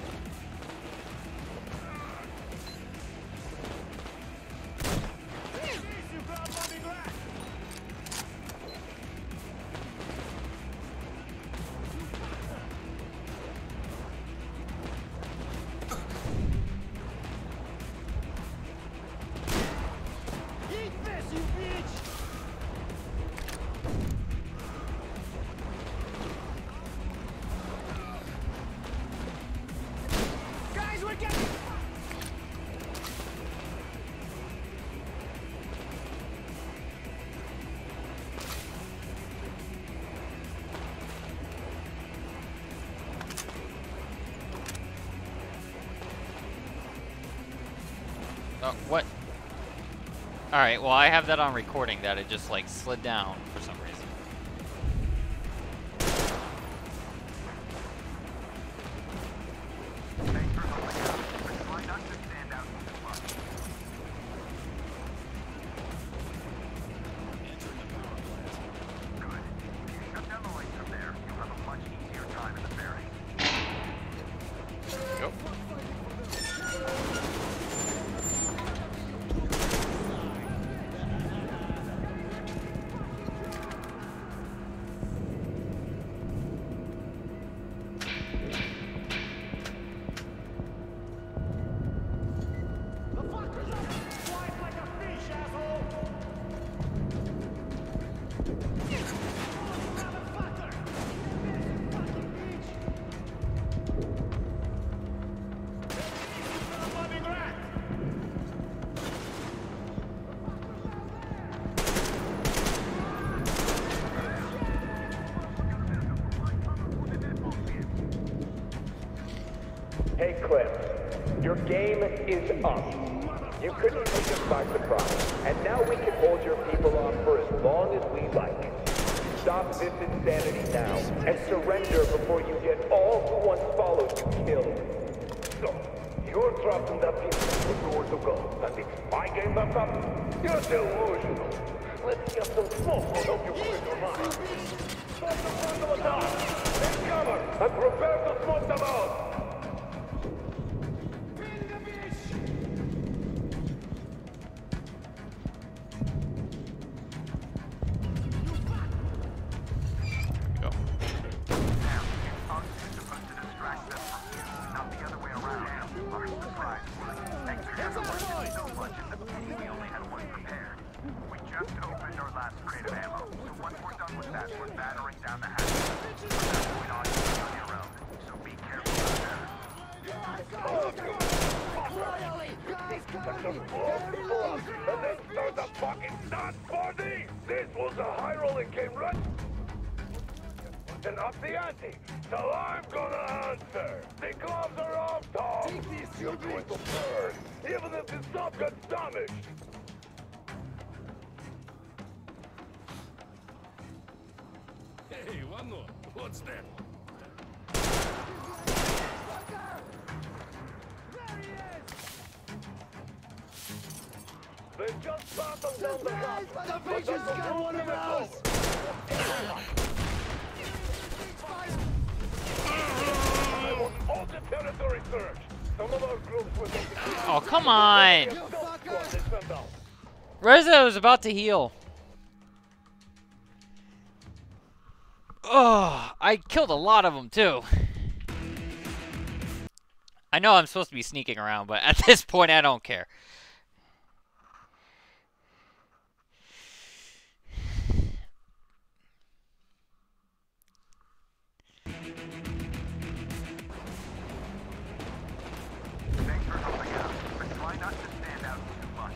Oh, what? Alright, well I have that on recording that it just like slid down for some reason. Hey, Cliff. Your game is up. You couldn't take us by surprise, and now we can hold your people off for as long as we like. Stop this insanity now, and surrender before you get all who once followed you killed. So, you're trapped in that piece with nowhere to go, and it's my game that's up? You're delusional. Let's get some smoke to help you clear your mind. Stop the frontal attack! Take cover, and prepare to smoke them out! And up the ante, so I'm gonna answer. The gloves are off, Tom. Take these, you're going to burn, even if the stuff gets damaged. Hey, Wano, what's that? There he is! They just shot them down the Surprise! block. The Patriots got one of those! I want all the territory searched. Some of our groups were taking... Oh, come on! Reza was about to heal. Oh, I killed a lot of them too. I know I'm supposed to be sneaking around, but at this point I don't care. Thanks for helping out, but try not to stand out too much.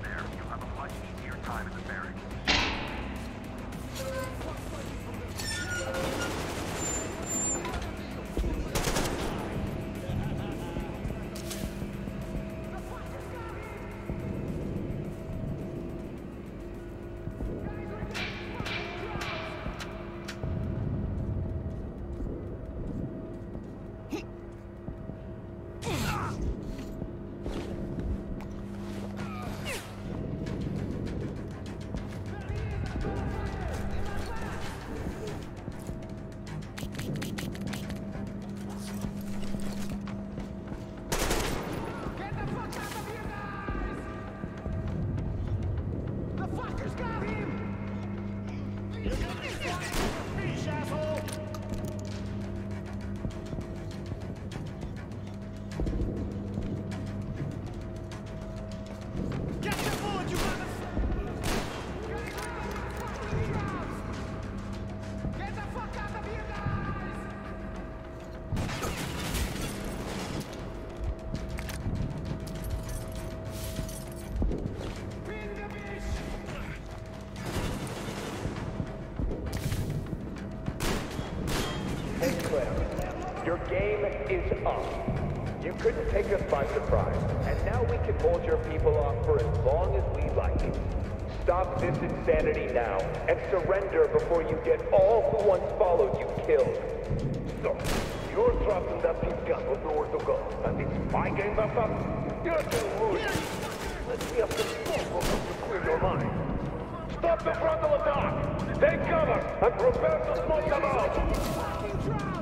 there, you'll have a much easier time in the barracks. Your game is up. You couldn't take us by surprise, and now we can hold your people off for as long as we like. Stop this insanity now, and surrender before you get all who once followed you killed. So, you're trusting that these guys will know where to go, and it's my game after? You're too rude. Let's see if the storm will come to clear your mind. Stop the frontal attack! Take cover, and prepare to smoke them out!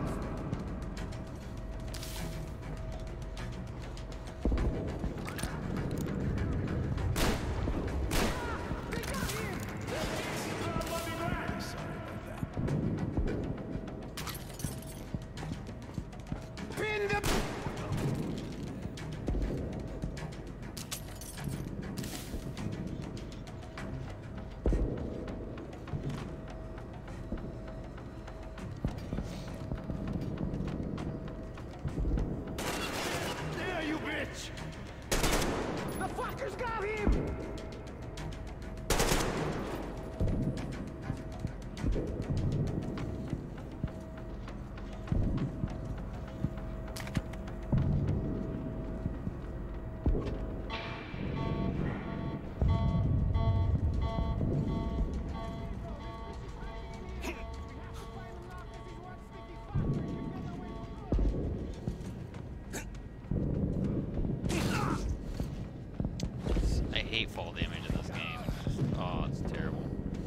I hate fall damage in this game. It's just, oh, it's terrible.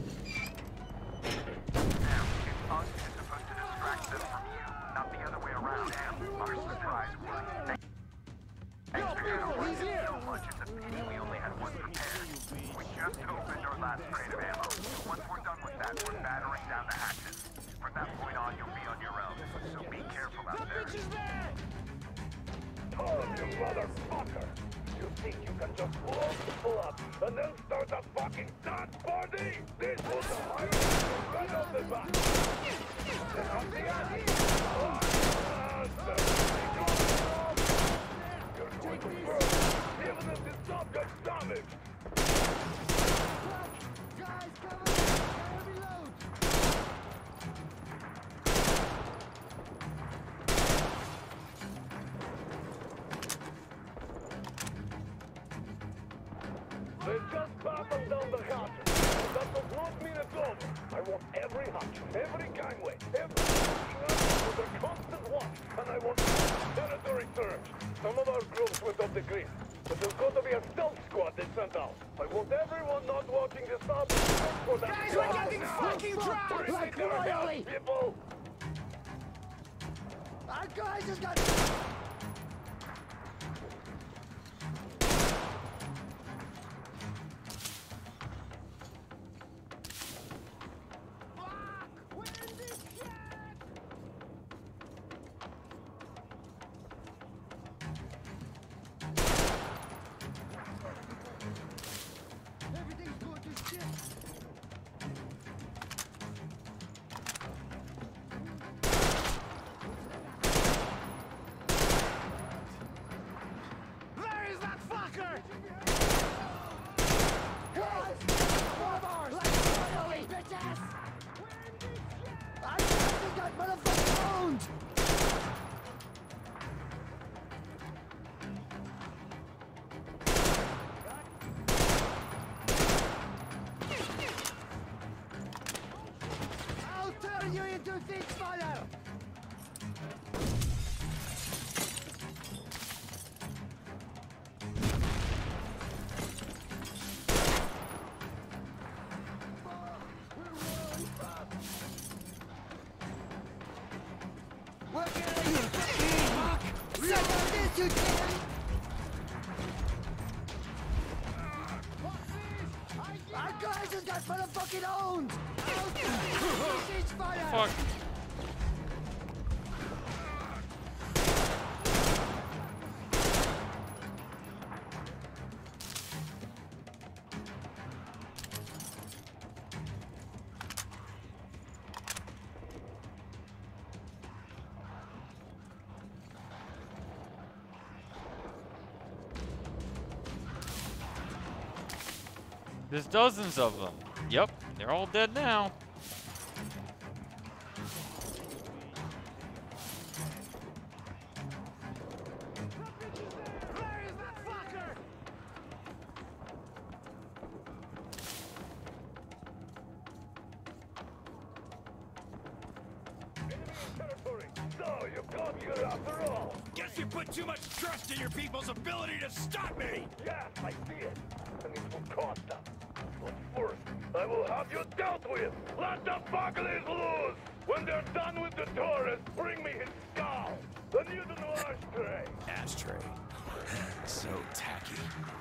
Now, if us is supposed to distract them from you, not the other way around. Our surprise was... Thanks for your work so much. It's a pity we only had one prepared. We just opened our last crate of ammo. Once we're done with that, we're battering down the hatches. From that point on, you'll be on your own. So be careful out there. Oh, you motherfucker! You think you can just pull up, pull up, and then start a fucking dance party? This was a high right off the bat. Then on the alley. You're going to burn, even if this stuff gets damaged. Guys, cover me! I reload! They just battled down the hatches. That does not mean it's over. I want every hatch, every gangway, every hatch with a constant watch, and I want territory search. Some of our groups went off the grid, but there's got to be a stealth squad they sent out. I want everyone not watching this up for that. Guys, we're getting fucking dropped! Like royally! People! Our guys just got... Everything's going to shit! owned! I'll turn you into thick fire! We're getting you fuck! Suck on this, you damn! Our guys just got motherfucking owned! Ceasefire! Fuck. There's dozens of them. Yep, they're all dead now. Where is that fucker? So, you come here after all. Guess you put too much trust in your people's ability to stop me! Yes, I see it. And it will cost us. But first, I will have you dealt with. Let the fuckers loose. When they're done with the tourist, bring me his skull. And use an ashtray. Ashtray. So tacky.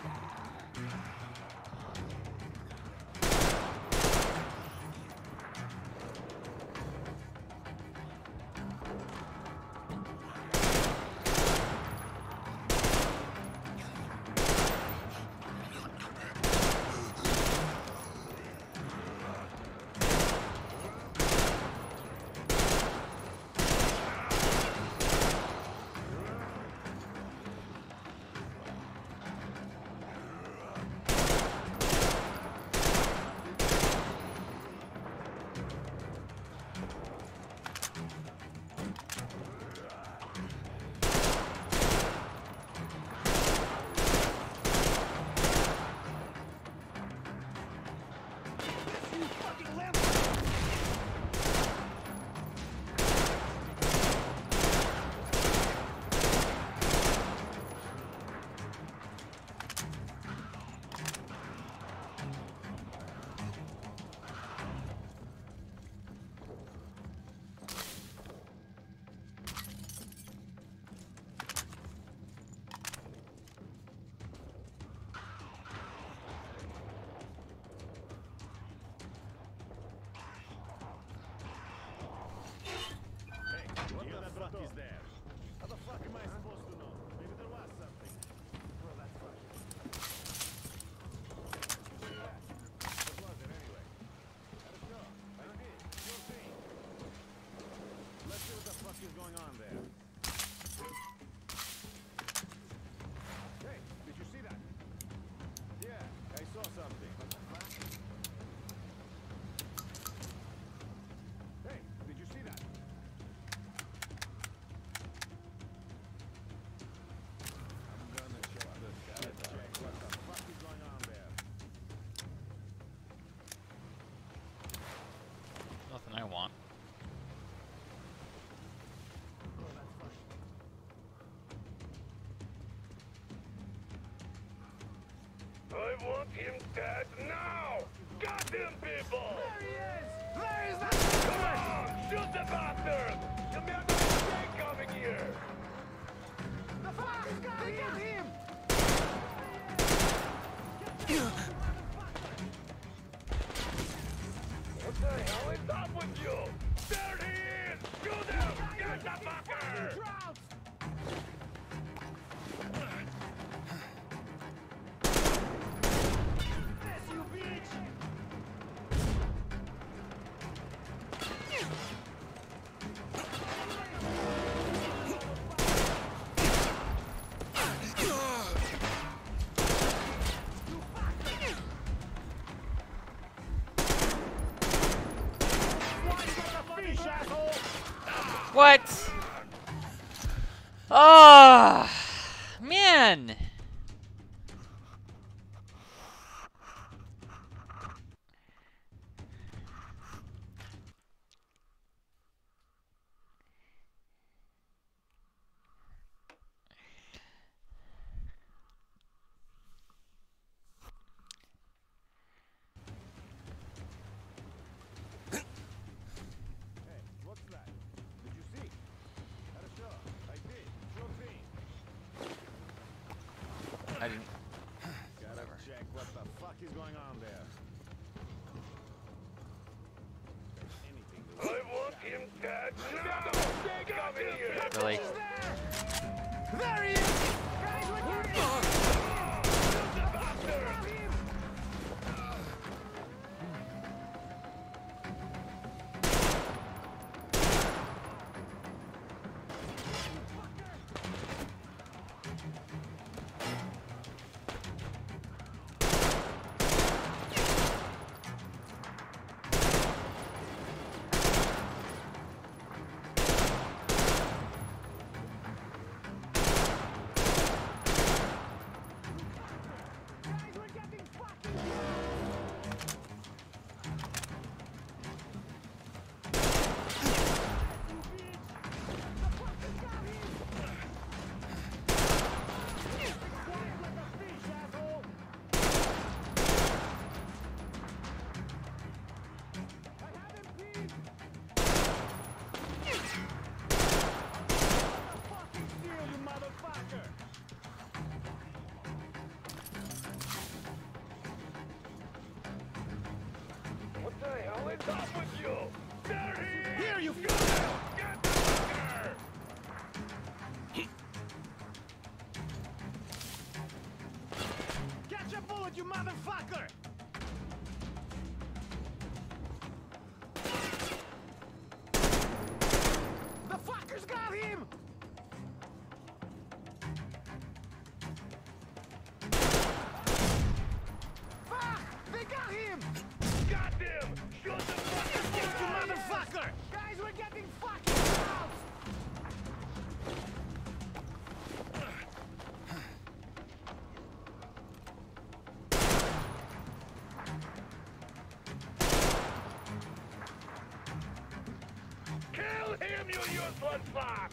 Nothing I want. I want him dead now! Got him, people! There he is! There is that Come on! Shoot the bastard! You made a mistake coming here! The fuck! They got him! What the hell is up with you? There he is! Shoot him! Get the fucker! Crowds! Yes, you bitch! What? Oh, man. What's that? Did you see? Хорошо, I did. Sure thing. I didn't. Gotta Whatever. check what the fuck is going on there. Anything to I want him dead now! Come here! Really? There he is! Guys, we're What the hell is up with you? There he is! Here, you Get him! Get the fucker! Catch a bullet, you motherfucker! The fuckers got him! Fuck! They got him! Got him! Shoot the fucking Yes, you guy! motherfucker! Guys, we're getting fucking out! Kill him, you useless fox!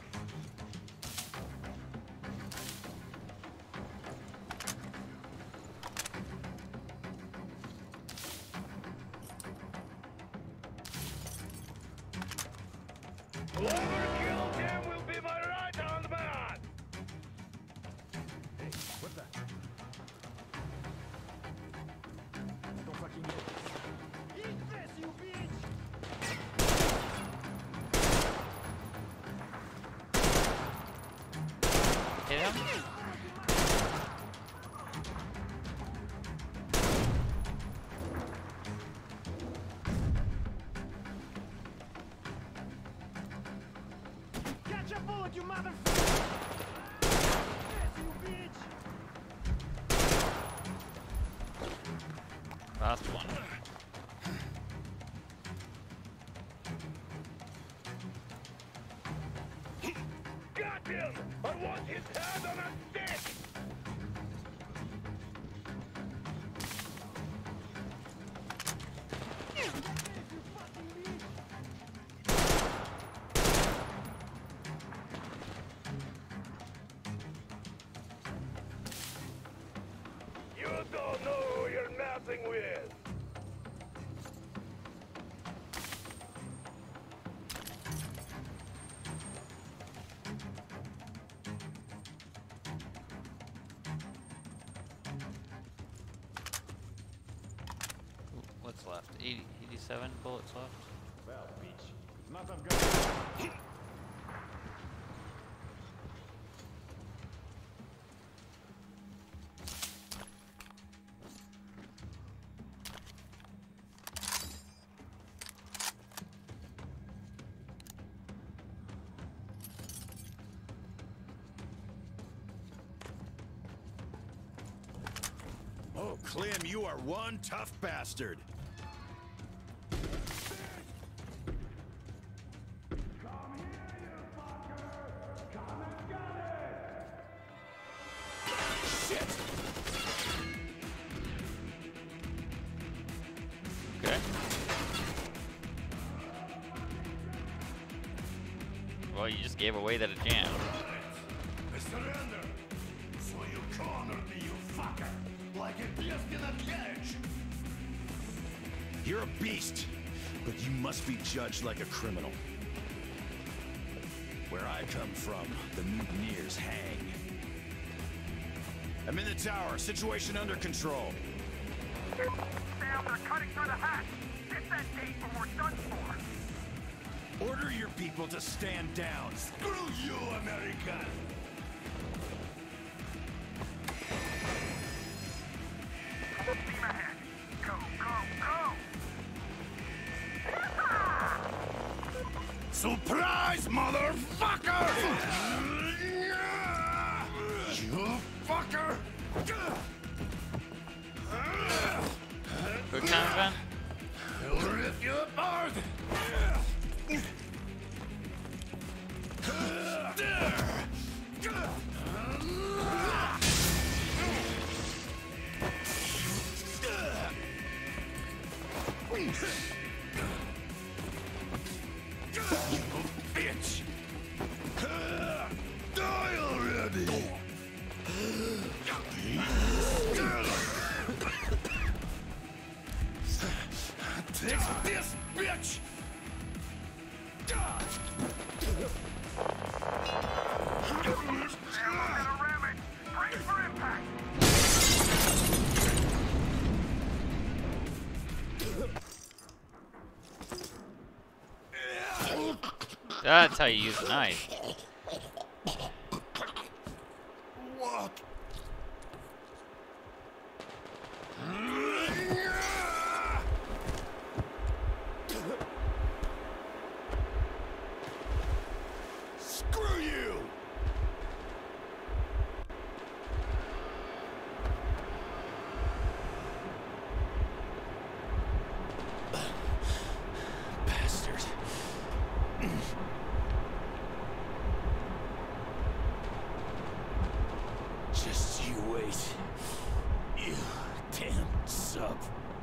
Whoever kills him will be my right-hand man! Hey, what the? I don't fucking get this. Eat this, you bitch! Hit him? Catch a bullet, you motherfucker! Yes, you bitch! Last one. Got him! I want his head on a stick! You don't know who you're messing with! What's left? eighty, eighty-seven bullets left. Well, bitch, not of gun. Oh, Clem, you are one tough bastard. Come here, you Okay. Well, you just gave away that it jammed. I surrender. So you cornered me, you fucker. Like a beast in a cage. You're a beast, but you must be judged like a criminal. Where I come from, the mutineers hang. I'm in the tower. Situation under control. Sam, they're cutting through the hatch. Hit that gate or we're done for. Order your people to stand down. Screw you, American. Steam ahead. Go, go, go. Surprise, motherfucker! You fucker! Quick time event. I'll rip you apart! Bitch! Die already! Take this, bitch! Sam, I'm gonna ram it. Brace for impact. That's how you use a knife. What? Screw you! Bastard. Just you wait. You damn sub.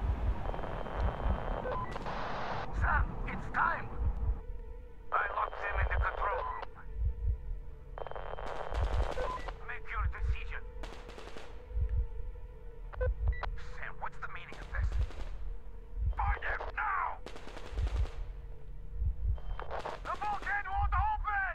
Sam, it's time. I locked them in the control room. Make your decision. Sam, what's the meaning of this? Find him now! The bulkhead won't open!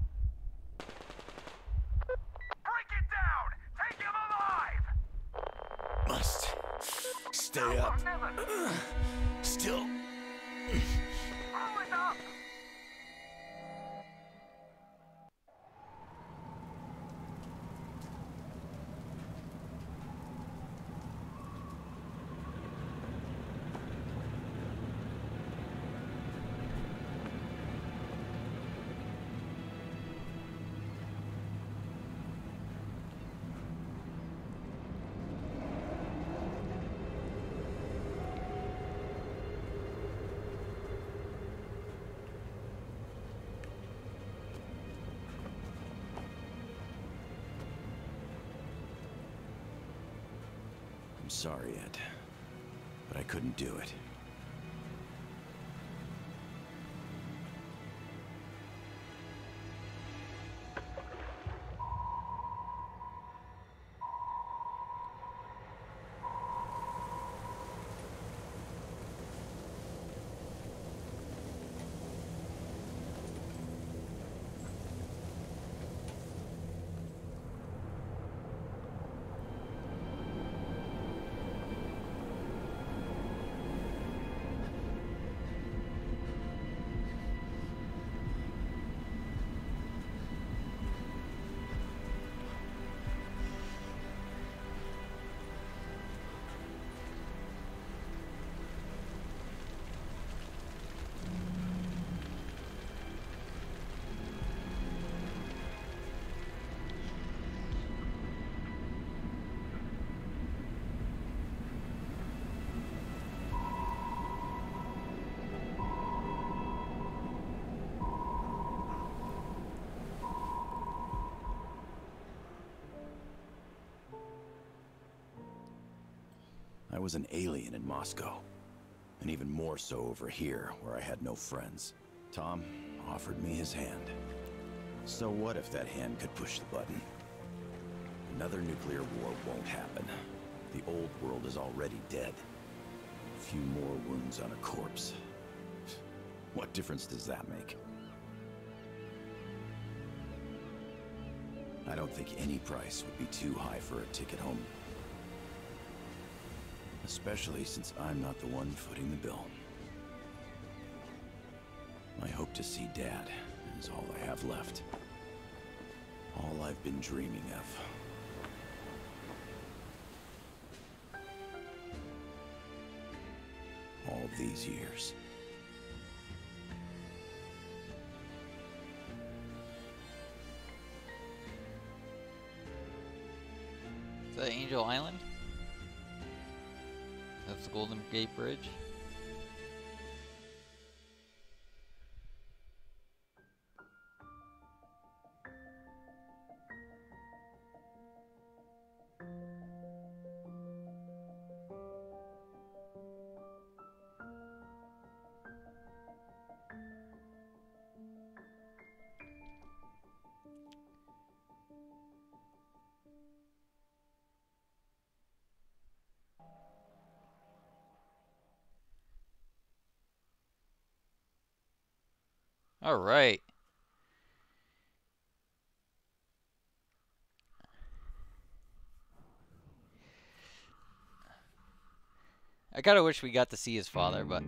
Break it down! Take him alive! Must stay Now up. or never. Still. Blow it up! I'm sorry, Ed, but I couldn't do it. I was an alien in Moscow. And even more so over here, where I had no friends. Tom offered me his hand. So what if that hand could push the button? Another nuclear war won't happen. The old world is already dead. A few more wounds on a corpse. What difference does that make? I don't think any price would be too high for a ticket home. Especially since I'm not the one footing the bill. I hope to see Dad is all I have left. All I've been dreaming of. All these years. Is that Angel Island? That's the Golden Gate Bridge. All right. I kind of wish we got to see his father, but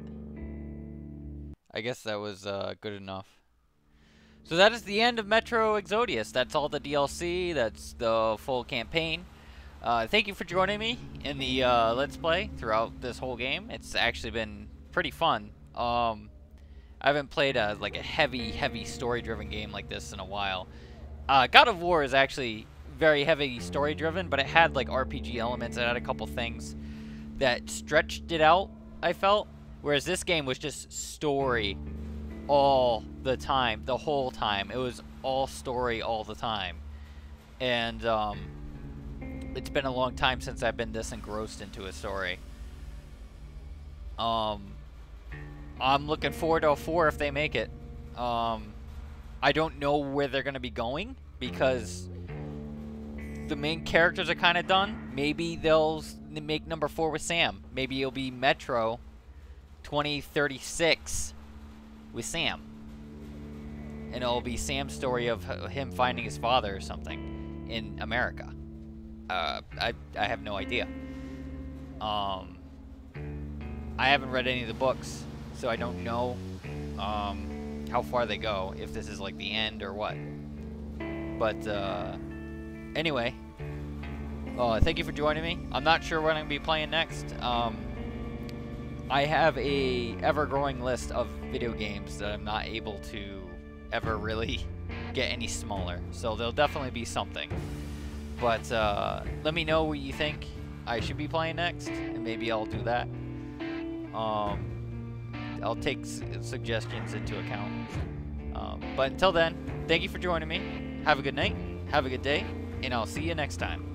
I guess that was uh, good enough. So that is the end of Metro Exodus. That's all the D L C. That's the full campaign. Uh, thank you for joining me in the uh, Let's Play throughout this whole game. It's actually been pretty fun. Um... I haven't played a, like a heavy, heavy story-driven game like this in a while. Uh, God of War is actually very heavy story-driven, but it had like R P G elements. It had a couple things that stretched it out, I felt. Whereas this game was just story all the time, the whole time. It was all story all the time. And um, it's been a long time since I've been this engrossed into a story. Um... I'm looking forward to a four if they make it. Um, I don't know where they're going to be going because the main characters are kind of done. Maybe they'll make number four with Sam. Maybe it'll be Metro twenty thirty-six with Sam. And it'll be Sam's story of him finding his father or something in America. Uh, I, I have no idea. Um, I haven't read any of the books. So I don't know um, how far they go, if this is like the end or what. But uh, anyway, uh, thank you for joining me. I'm not sure what I'm going to be playing next. Um, I have a ever-growing list of video games that I'm not able to ever really get any smaller. So there'll definitely be something. But uh, let me know what you think I should be playing next, and maybe I'll do that. Um... I'll take suggestions into account. Um, but until then, thank you for joining me. Have a good night. Have a good day. And I'll see you next time.